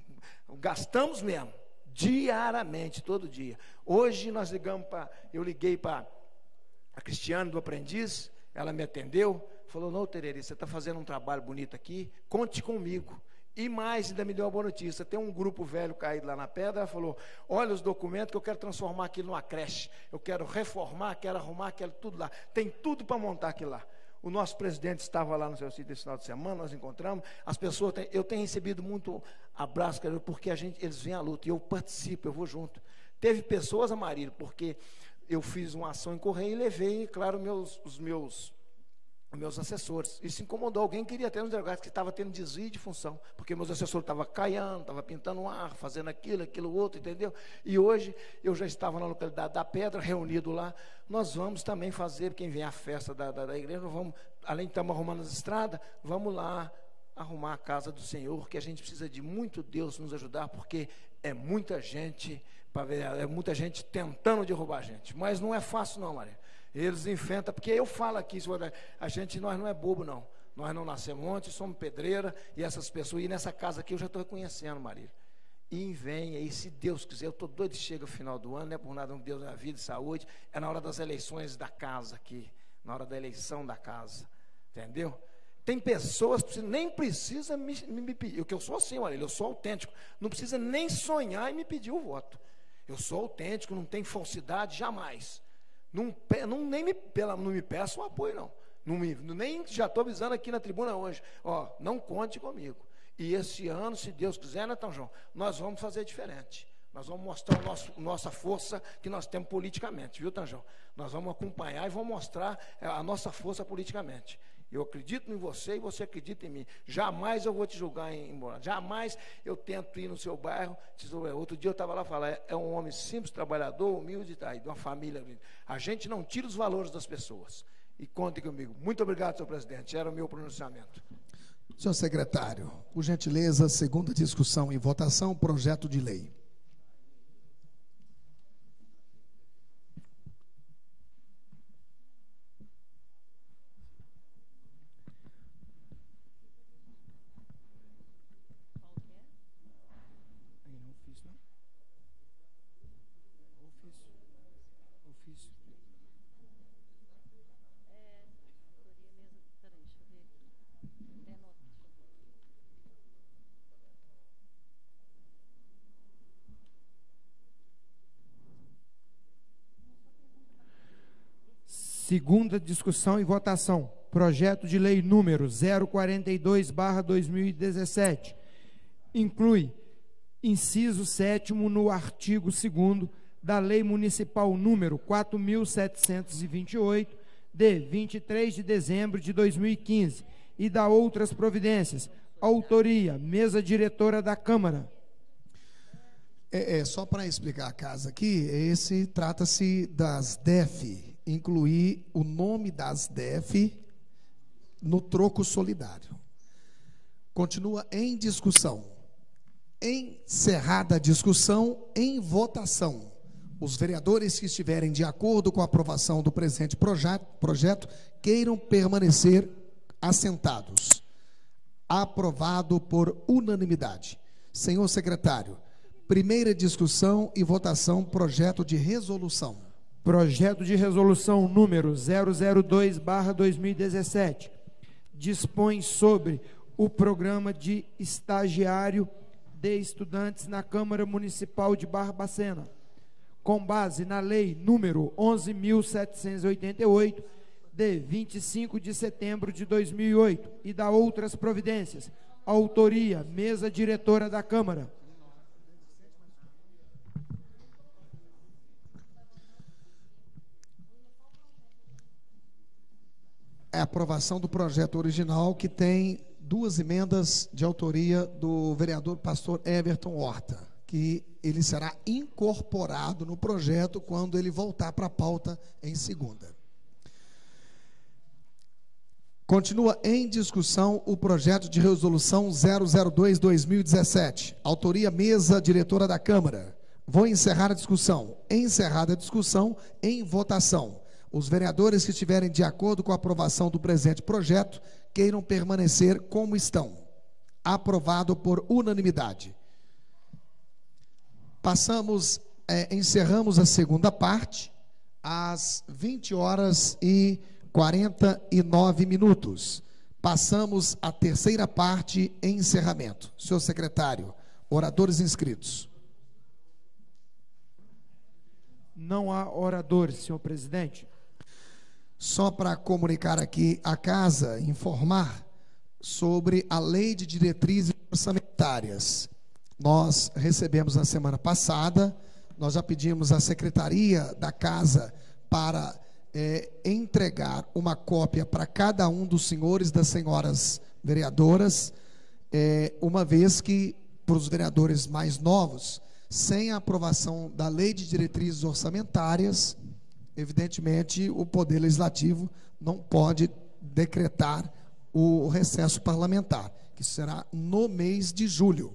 Gastamos mesmo. Diariamente, todo dia. Hoje nós ligamos para, eu liguei para a Cristiane do Aprendiz, ela me atendeu, falou, não, Tereri, você está fazendo um trabalho bonito aqui, conte comigo. E mais, ainda me deu uma boa notícia, tem um grupo velho caído lá na pedra, ela falou, olha os documentos que eu quero transformar aquilo numa creche, eu quero reformar, quero arrumar, quero tudo lá, tem tudo para montar aquilo lá. O nosso presidente estava lá no seu sítio esse final de semana, nós encontramos, as pessoas, têm, eu tenho recebido muito abraço, porque a gente, eles vêm à luta, e eu participo, eu vou junto. Teve pessoas, Amarílio, porque eu fiz uma ação em Correio e levei, claro, meus, os meus... meus assessores, isso incomodou alguém, queria ter uns delegados que estava tendo desvio de função, porque meus assessores estavam caiando, estavam pintando o ar, fazendo aquilo, aquilo outro, entendeu? E hoje, eu já estava na localidade da Pedra, reunido lá, nós vamos também fazer, quem vem à festa da, da, da igreja, nós vamos, além de estarmos arrumando as estradas, vamos lá arrumar a casa do Senhor, que a gente precisa de muito Deus nos ajudar, porque é muita gente, é muita gente tentando derrubar a gente, mas não é fácil não, Maria. Eles enfrentam, porque eu falo aqui, a gente, nós não é bobo não, nós não nascemos ontem, somos pedreira, e essas pessoas, e nessa casa aqui eu já estou reconhecendo, Maria, e vem aí, se Deus quiser, eu estou doido, chega o final do ano, não é por nada, um Deus na vida e saúde, é na hora das eleições da casa aqui, na hora da eleição da casa, entendeu? Tem pessoas que nem precisa me, me pedir, eu que eu sou assim, Maria, eu sou autêntico, não precisa nem sonhar e me pedir o voto, eu sou autêntico, não tem falsidade, jamais. Não, não, nem me, pela, não me peço um apoio, não. não me, nem já estou avisando aqui na tribuna hoje. Ó, não conte comigo. E esse ano, se Deus quiser, né, Tom João? Nós vamos fazer diferente. Nós vamos mostrar a nosso, nossa força que nós temos politicamente, viu, Tom João? Nós vamos acompanhar e vamos mostrar a nossa força politicamente. Eu acredito em você e você acredita em mim. Jamais eu vou te julgar em morada. Jamais eu tento ir no seu bairro. Outro dia eu estava lá falando, é um homem simples, trabalhador, humilde, tá, de uma família. A gente não tira os valores das pessoas. E contem comigo. Muito obrigado, senhor presidente. Era o meu pronunciamento. Senhor secretário, por gentileza, segunda discussão e votação, projeto de lei. Segunda discussão e votação. Projeto de lei número zero quarenta e dois barra dois mil e dezessete. Inclui inciso sétimo no artigo segundo da Lei Municipal número quatro mil setecentos e vinte e oito, de vinte e três de dezembro de dois mil e quinze, e da outras providências. Autoria, mesa diretora da Câmara. É, é só para explicar a casa aqui, esse trata-se das D E F, incluir o nome das D E F no troco solidário. Continua em discussão. Encerrada a discussão, em votação. Os vereadores que estiverem de acordo com a aprovação do presente projeto, projeto queiram permanecer assentados. Aprovado por unanimidade. Senhor secretário, primeira discussão e votação, projeto de resolução. Projeto de resolução número zero zero dois barra dois mil e dezessete dispõe sobre o programa de estagiário de estudantes na Câmara Municipal de Barbacena, com base na Lei número onze mil setecentos e oitenta e oito, de vinte e cinco de setembro de dois mil e oito, e da outras providências. Autoria, mesa diretora da Câmara. É a aprovação do projeto original, que tem duas emendas de autoria do vereador pastor Everton Horta, que ele será incorporado no projeto quando ele voltar para a pauta em segunda. Continua em discussão o projeto de resolução zero zero dois barra dois mil e dezessete, autoria mesa diretora da Câmara. Vou encerrar a discussão. Encerrada a discussão, em votação. Os vereadores que estiverem de acordo com a aprovação do presente projeto queiram permanecer como estão. Aprovado por unanimidade. Passamos, é, encerramos a segunda parte. às vinte horas e quarenta e nove minutos. Passamos à terceira parte, encerramento. Senhor secretário, oradores inscritos. Não há oradores, senhor presidente. Só para comunicar aqui à casa, informar sobre a lei de diretrizes orçamentárias. Nós recebemos na semana passada, nós já pedimos à secretaria da casa para é, entregar uma cópia para cada um dos senhores e das senhoras vereadoras, é, uma vez que, para os vereadores mais novos, sem a aprovação da lei de diretrizes orçamentárias, evidentemente o Poder Legislativo não pode decretar o recesso parlamentar, que será no mês de julho.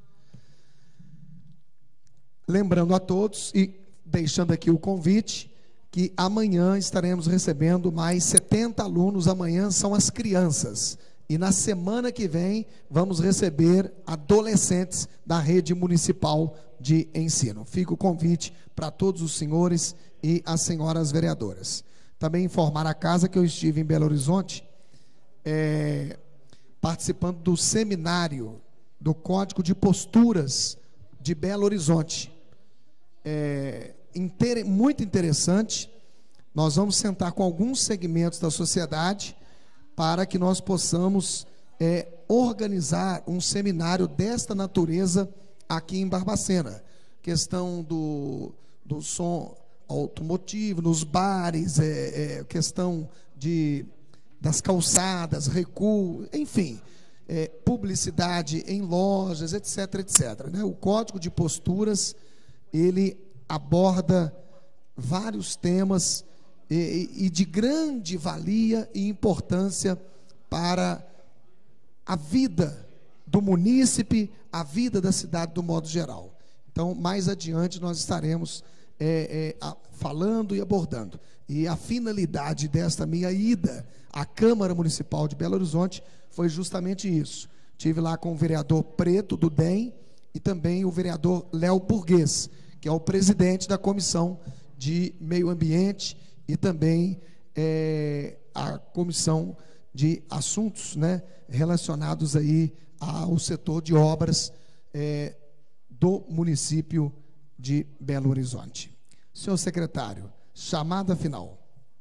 Lembrando a todos e deixando aqui o convite, que amanhã estaremos recebendo mais setenta alunos, amanhã são as crianças, e na semana que vem vamos receber adolescentes da rede municipal de ensino. Fica o convite para todos os senhores e as senhoras vereadoras. Também informar a casa que eu estive em Belo Horizonte, é, participando do seminário do Código de Posturas de Belo Horizonte. É, inter, muito interessante. Nós vamos sentar com alguns segmentos da sociedade para que nós possamos é, organizar um seminário desta natureza aqui em Barbacena. Questão do, do som automotivo, nos bares, é, é, questão de, das calçadas, recuo, enfim, é, publicidade em lojas, etc, etcétera, né? O Código de Posturas, ele aborda vários temas e, e de grande valia e importância para a vida do munícipe, a vida da cidade do modo geral. Então, mais adiante nós estaremos é, é, a, falando e abordando. E a finalidade desta minha ida à Câmara Municipal de Belo Horizonte foi justamente isso. Tive lá com o vereador Preto, do D E M, e também o vereador Léo Burguês, que é o presidente da Comissão de Meio Ambiente e também é, a Comissão de Assuntos, né, relacionados aí ao setor de obras é, do município de Belo Horizonte. Senhor secretário, chamada final.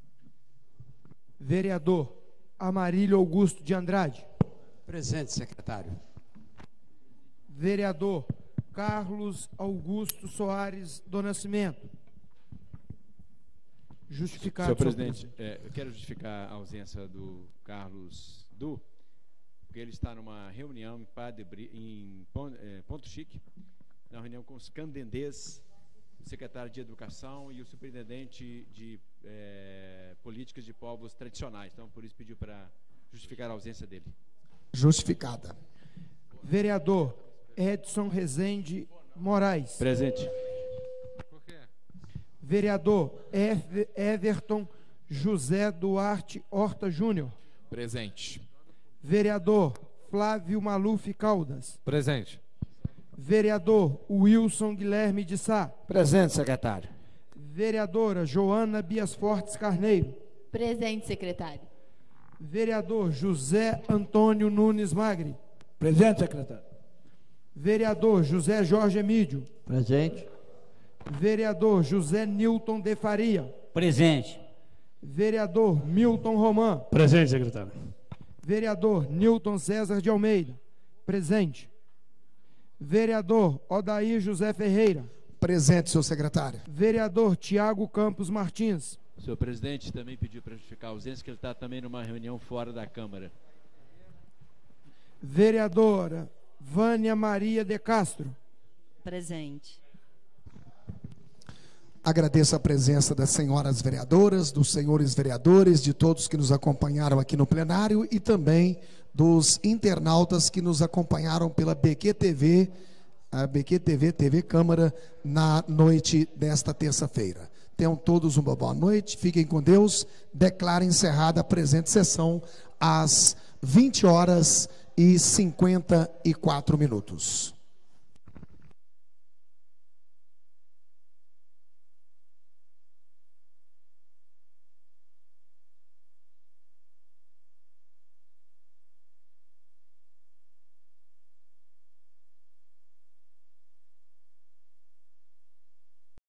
Vereador Amarílio Augusto de Andrade. Presente, secretário. Vereador Carlos Augusto Soares do Nascimento. Justificado. Senhor presidente, é, eu quero justificar a ausência do Carlos Du, porque ele está numa reunião em, Padre, em Ponto Chique, na reunião com os candendês, o secretário de Educação e o superintendente de é, Políticas de Povos Tradicionais. Então, por isso pediu para justificar a ausência dele. Justificada. Vereador Edson Rezende Moraes. Presente. Vereador Everton José Duarte Horta Júnior. Presente. Vereador Flávio Maluf Caldas. Presente. Vereador Wilson Guilherme de Sá. Presente, secretário. Vereadora Joana Bias Fortes Carneiro. Presente, secretário. Vereador José Antônio Nunes Magri. Presente, secretário. Vereador José Jorge Emídio. Presente. Vereador José Nilton de Faria. Presente. Vereador Milton Román. Presente, secretário. Vereador Nilton César de Almeida. Presente. Vereador Odair José Ferreira. Presente, senhor secretário. Vereador Tiago Campos Martins. O senhor presidente também pediu para justificar a ausência, que ele está também numa reunião fora da Câmara. Vereadora Vânia Maria de Castro. Presente. Agradeço a presença das senhoras vereadoras, dos senhores vereadores, de todos que nos acompanharam aqui no plenário e também dos internautas que nos acompanharam pela B Q T V, a B Q T V, T V Câmara, na noite desta terça-feira. Tenham todos uma boa noite, fiquem com Deus. Declaro encerrada a presente sessão às vinte horas e cinquenta e quatro minutos.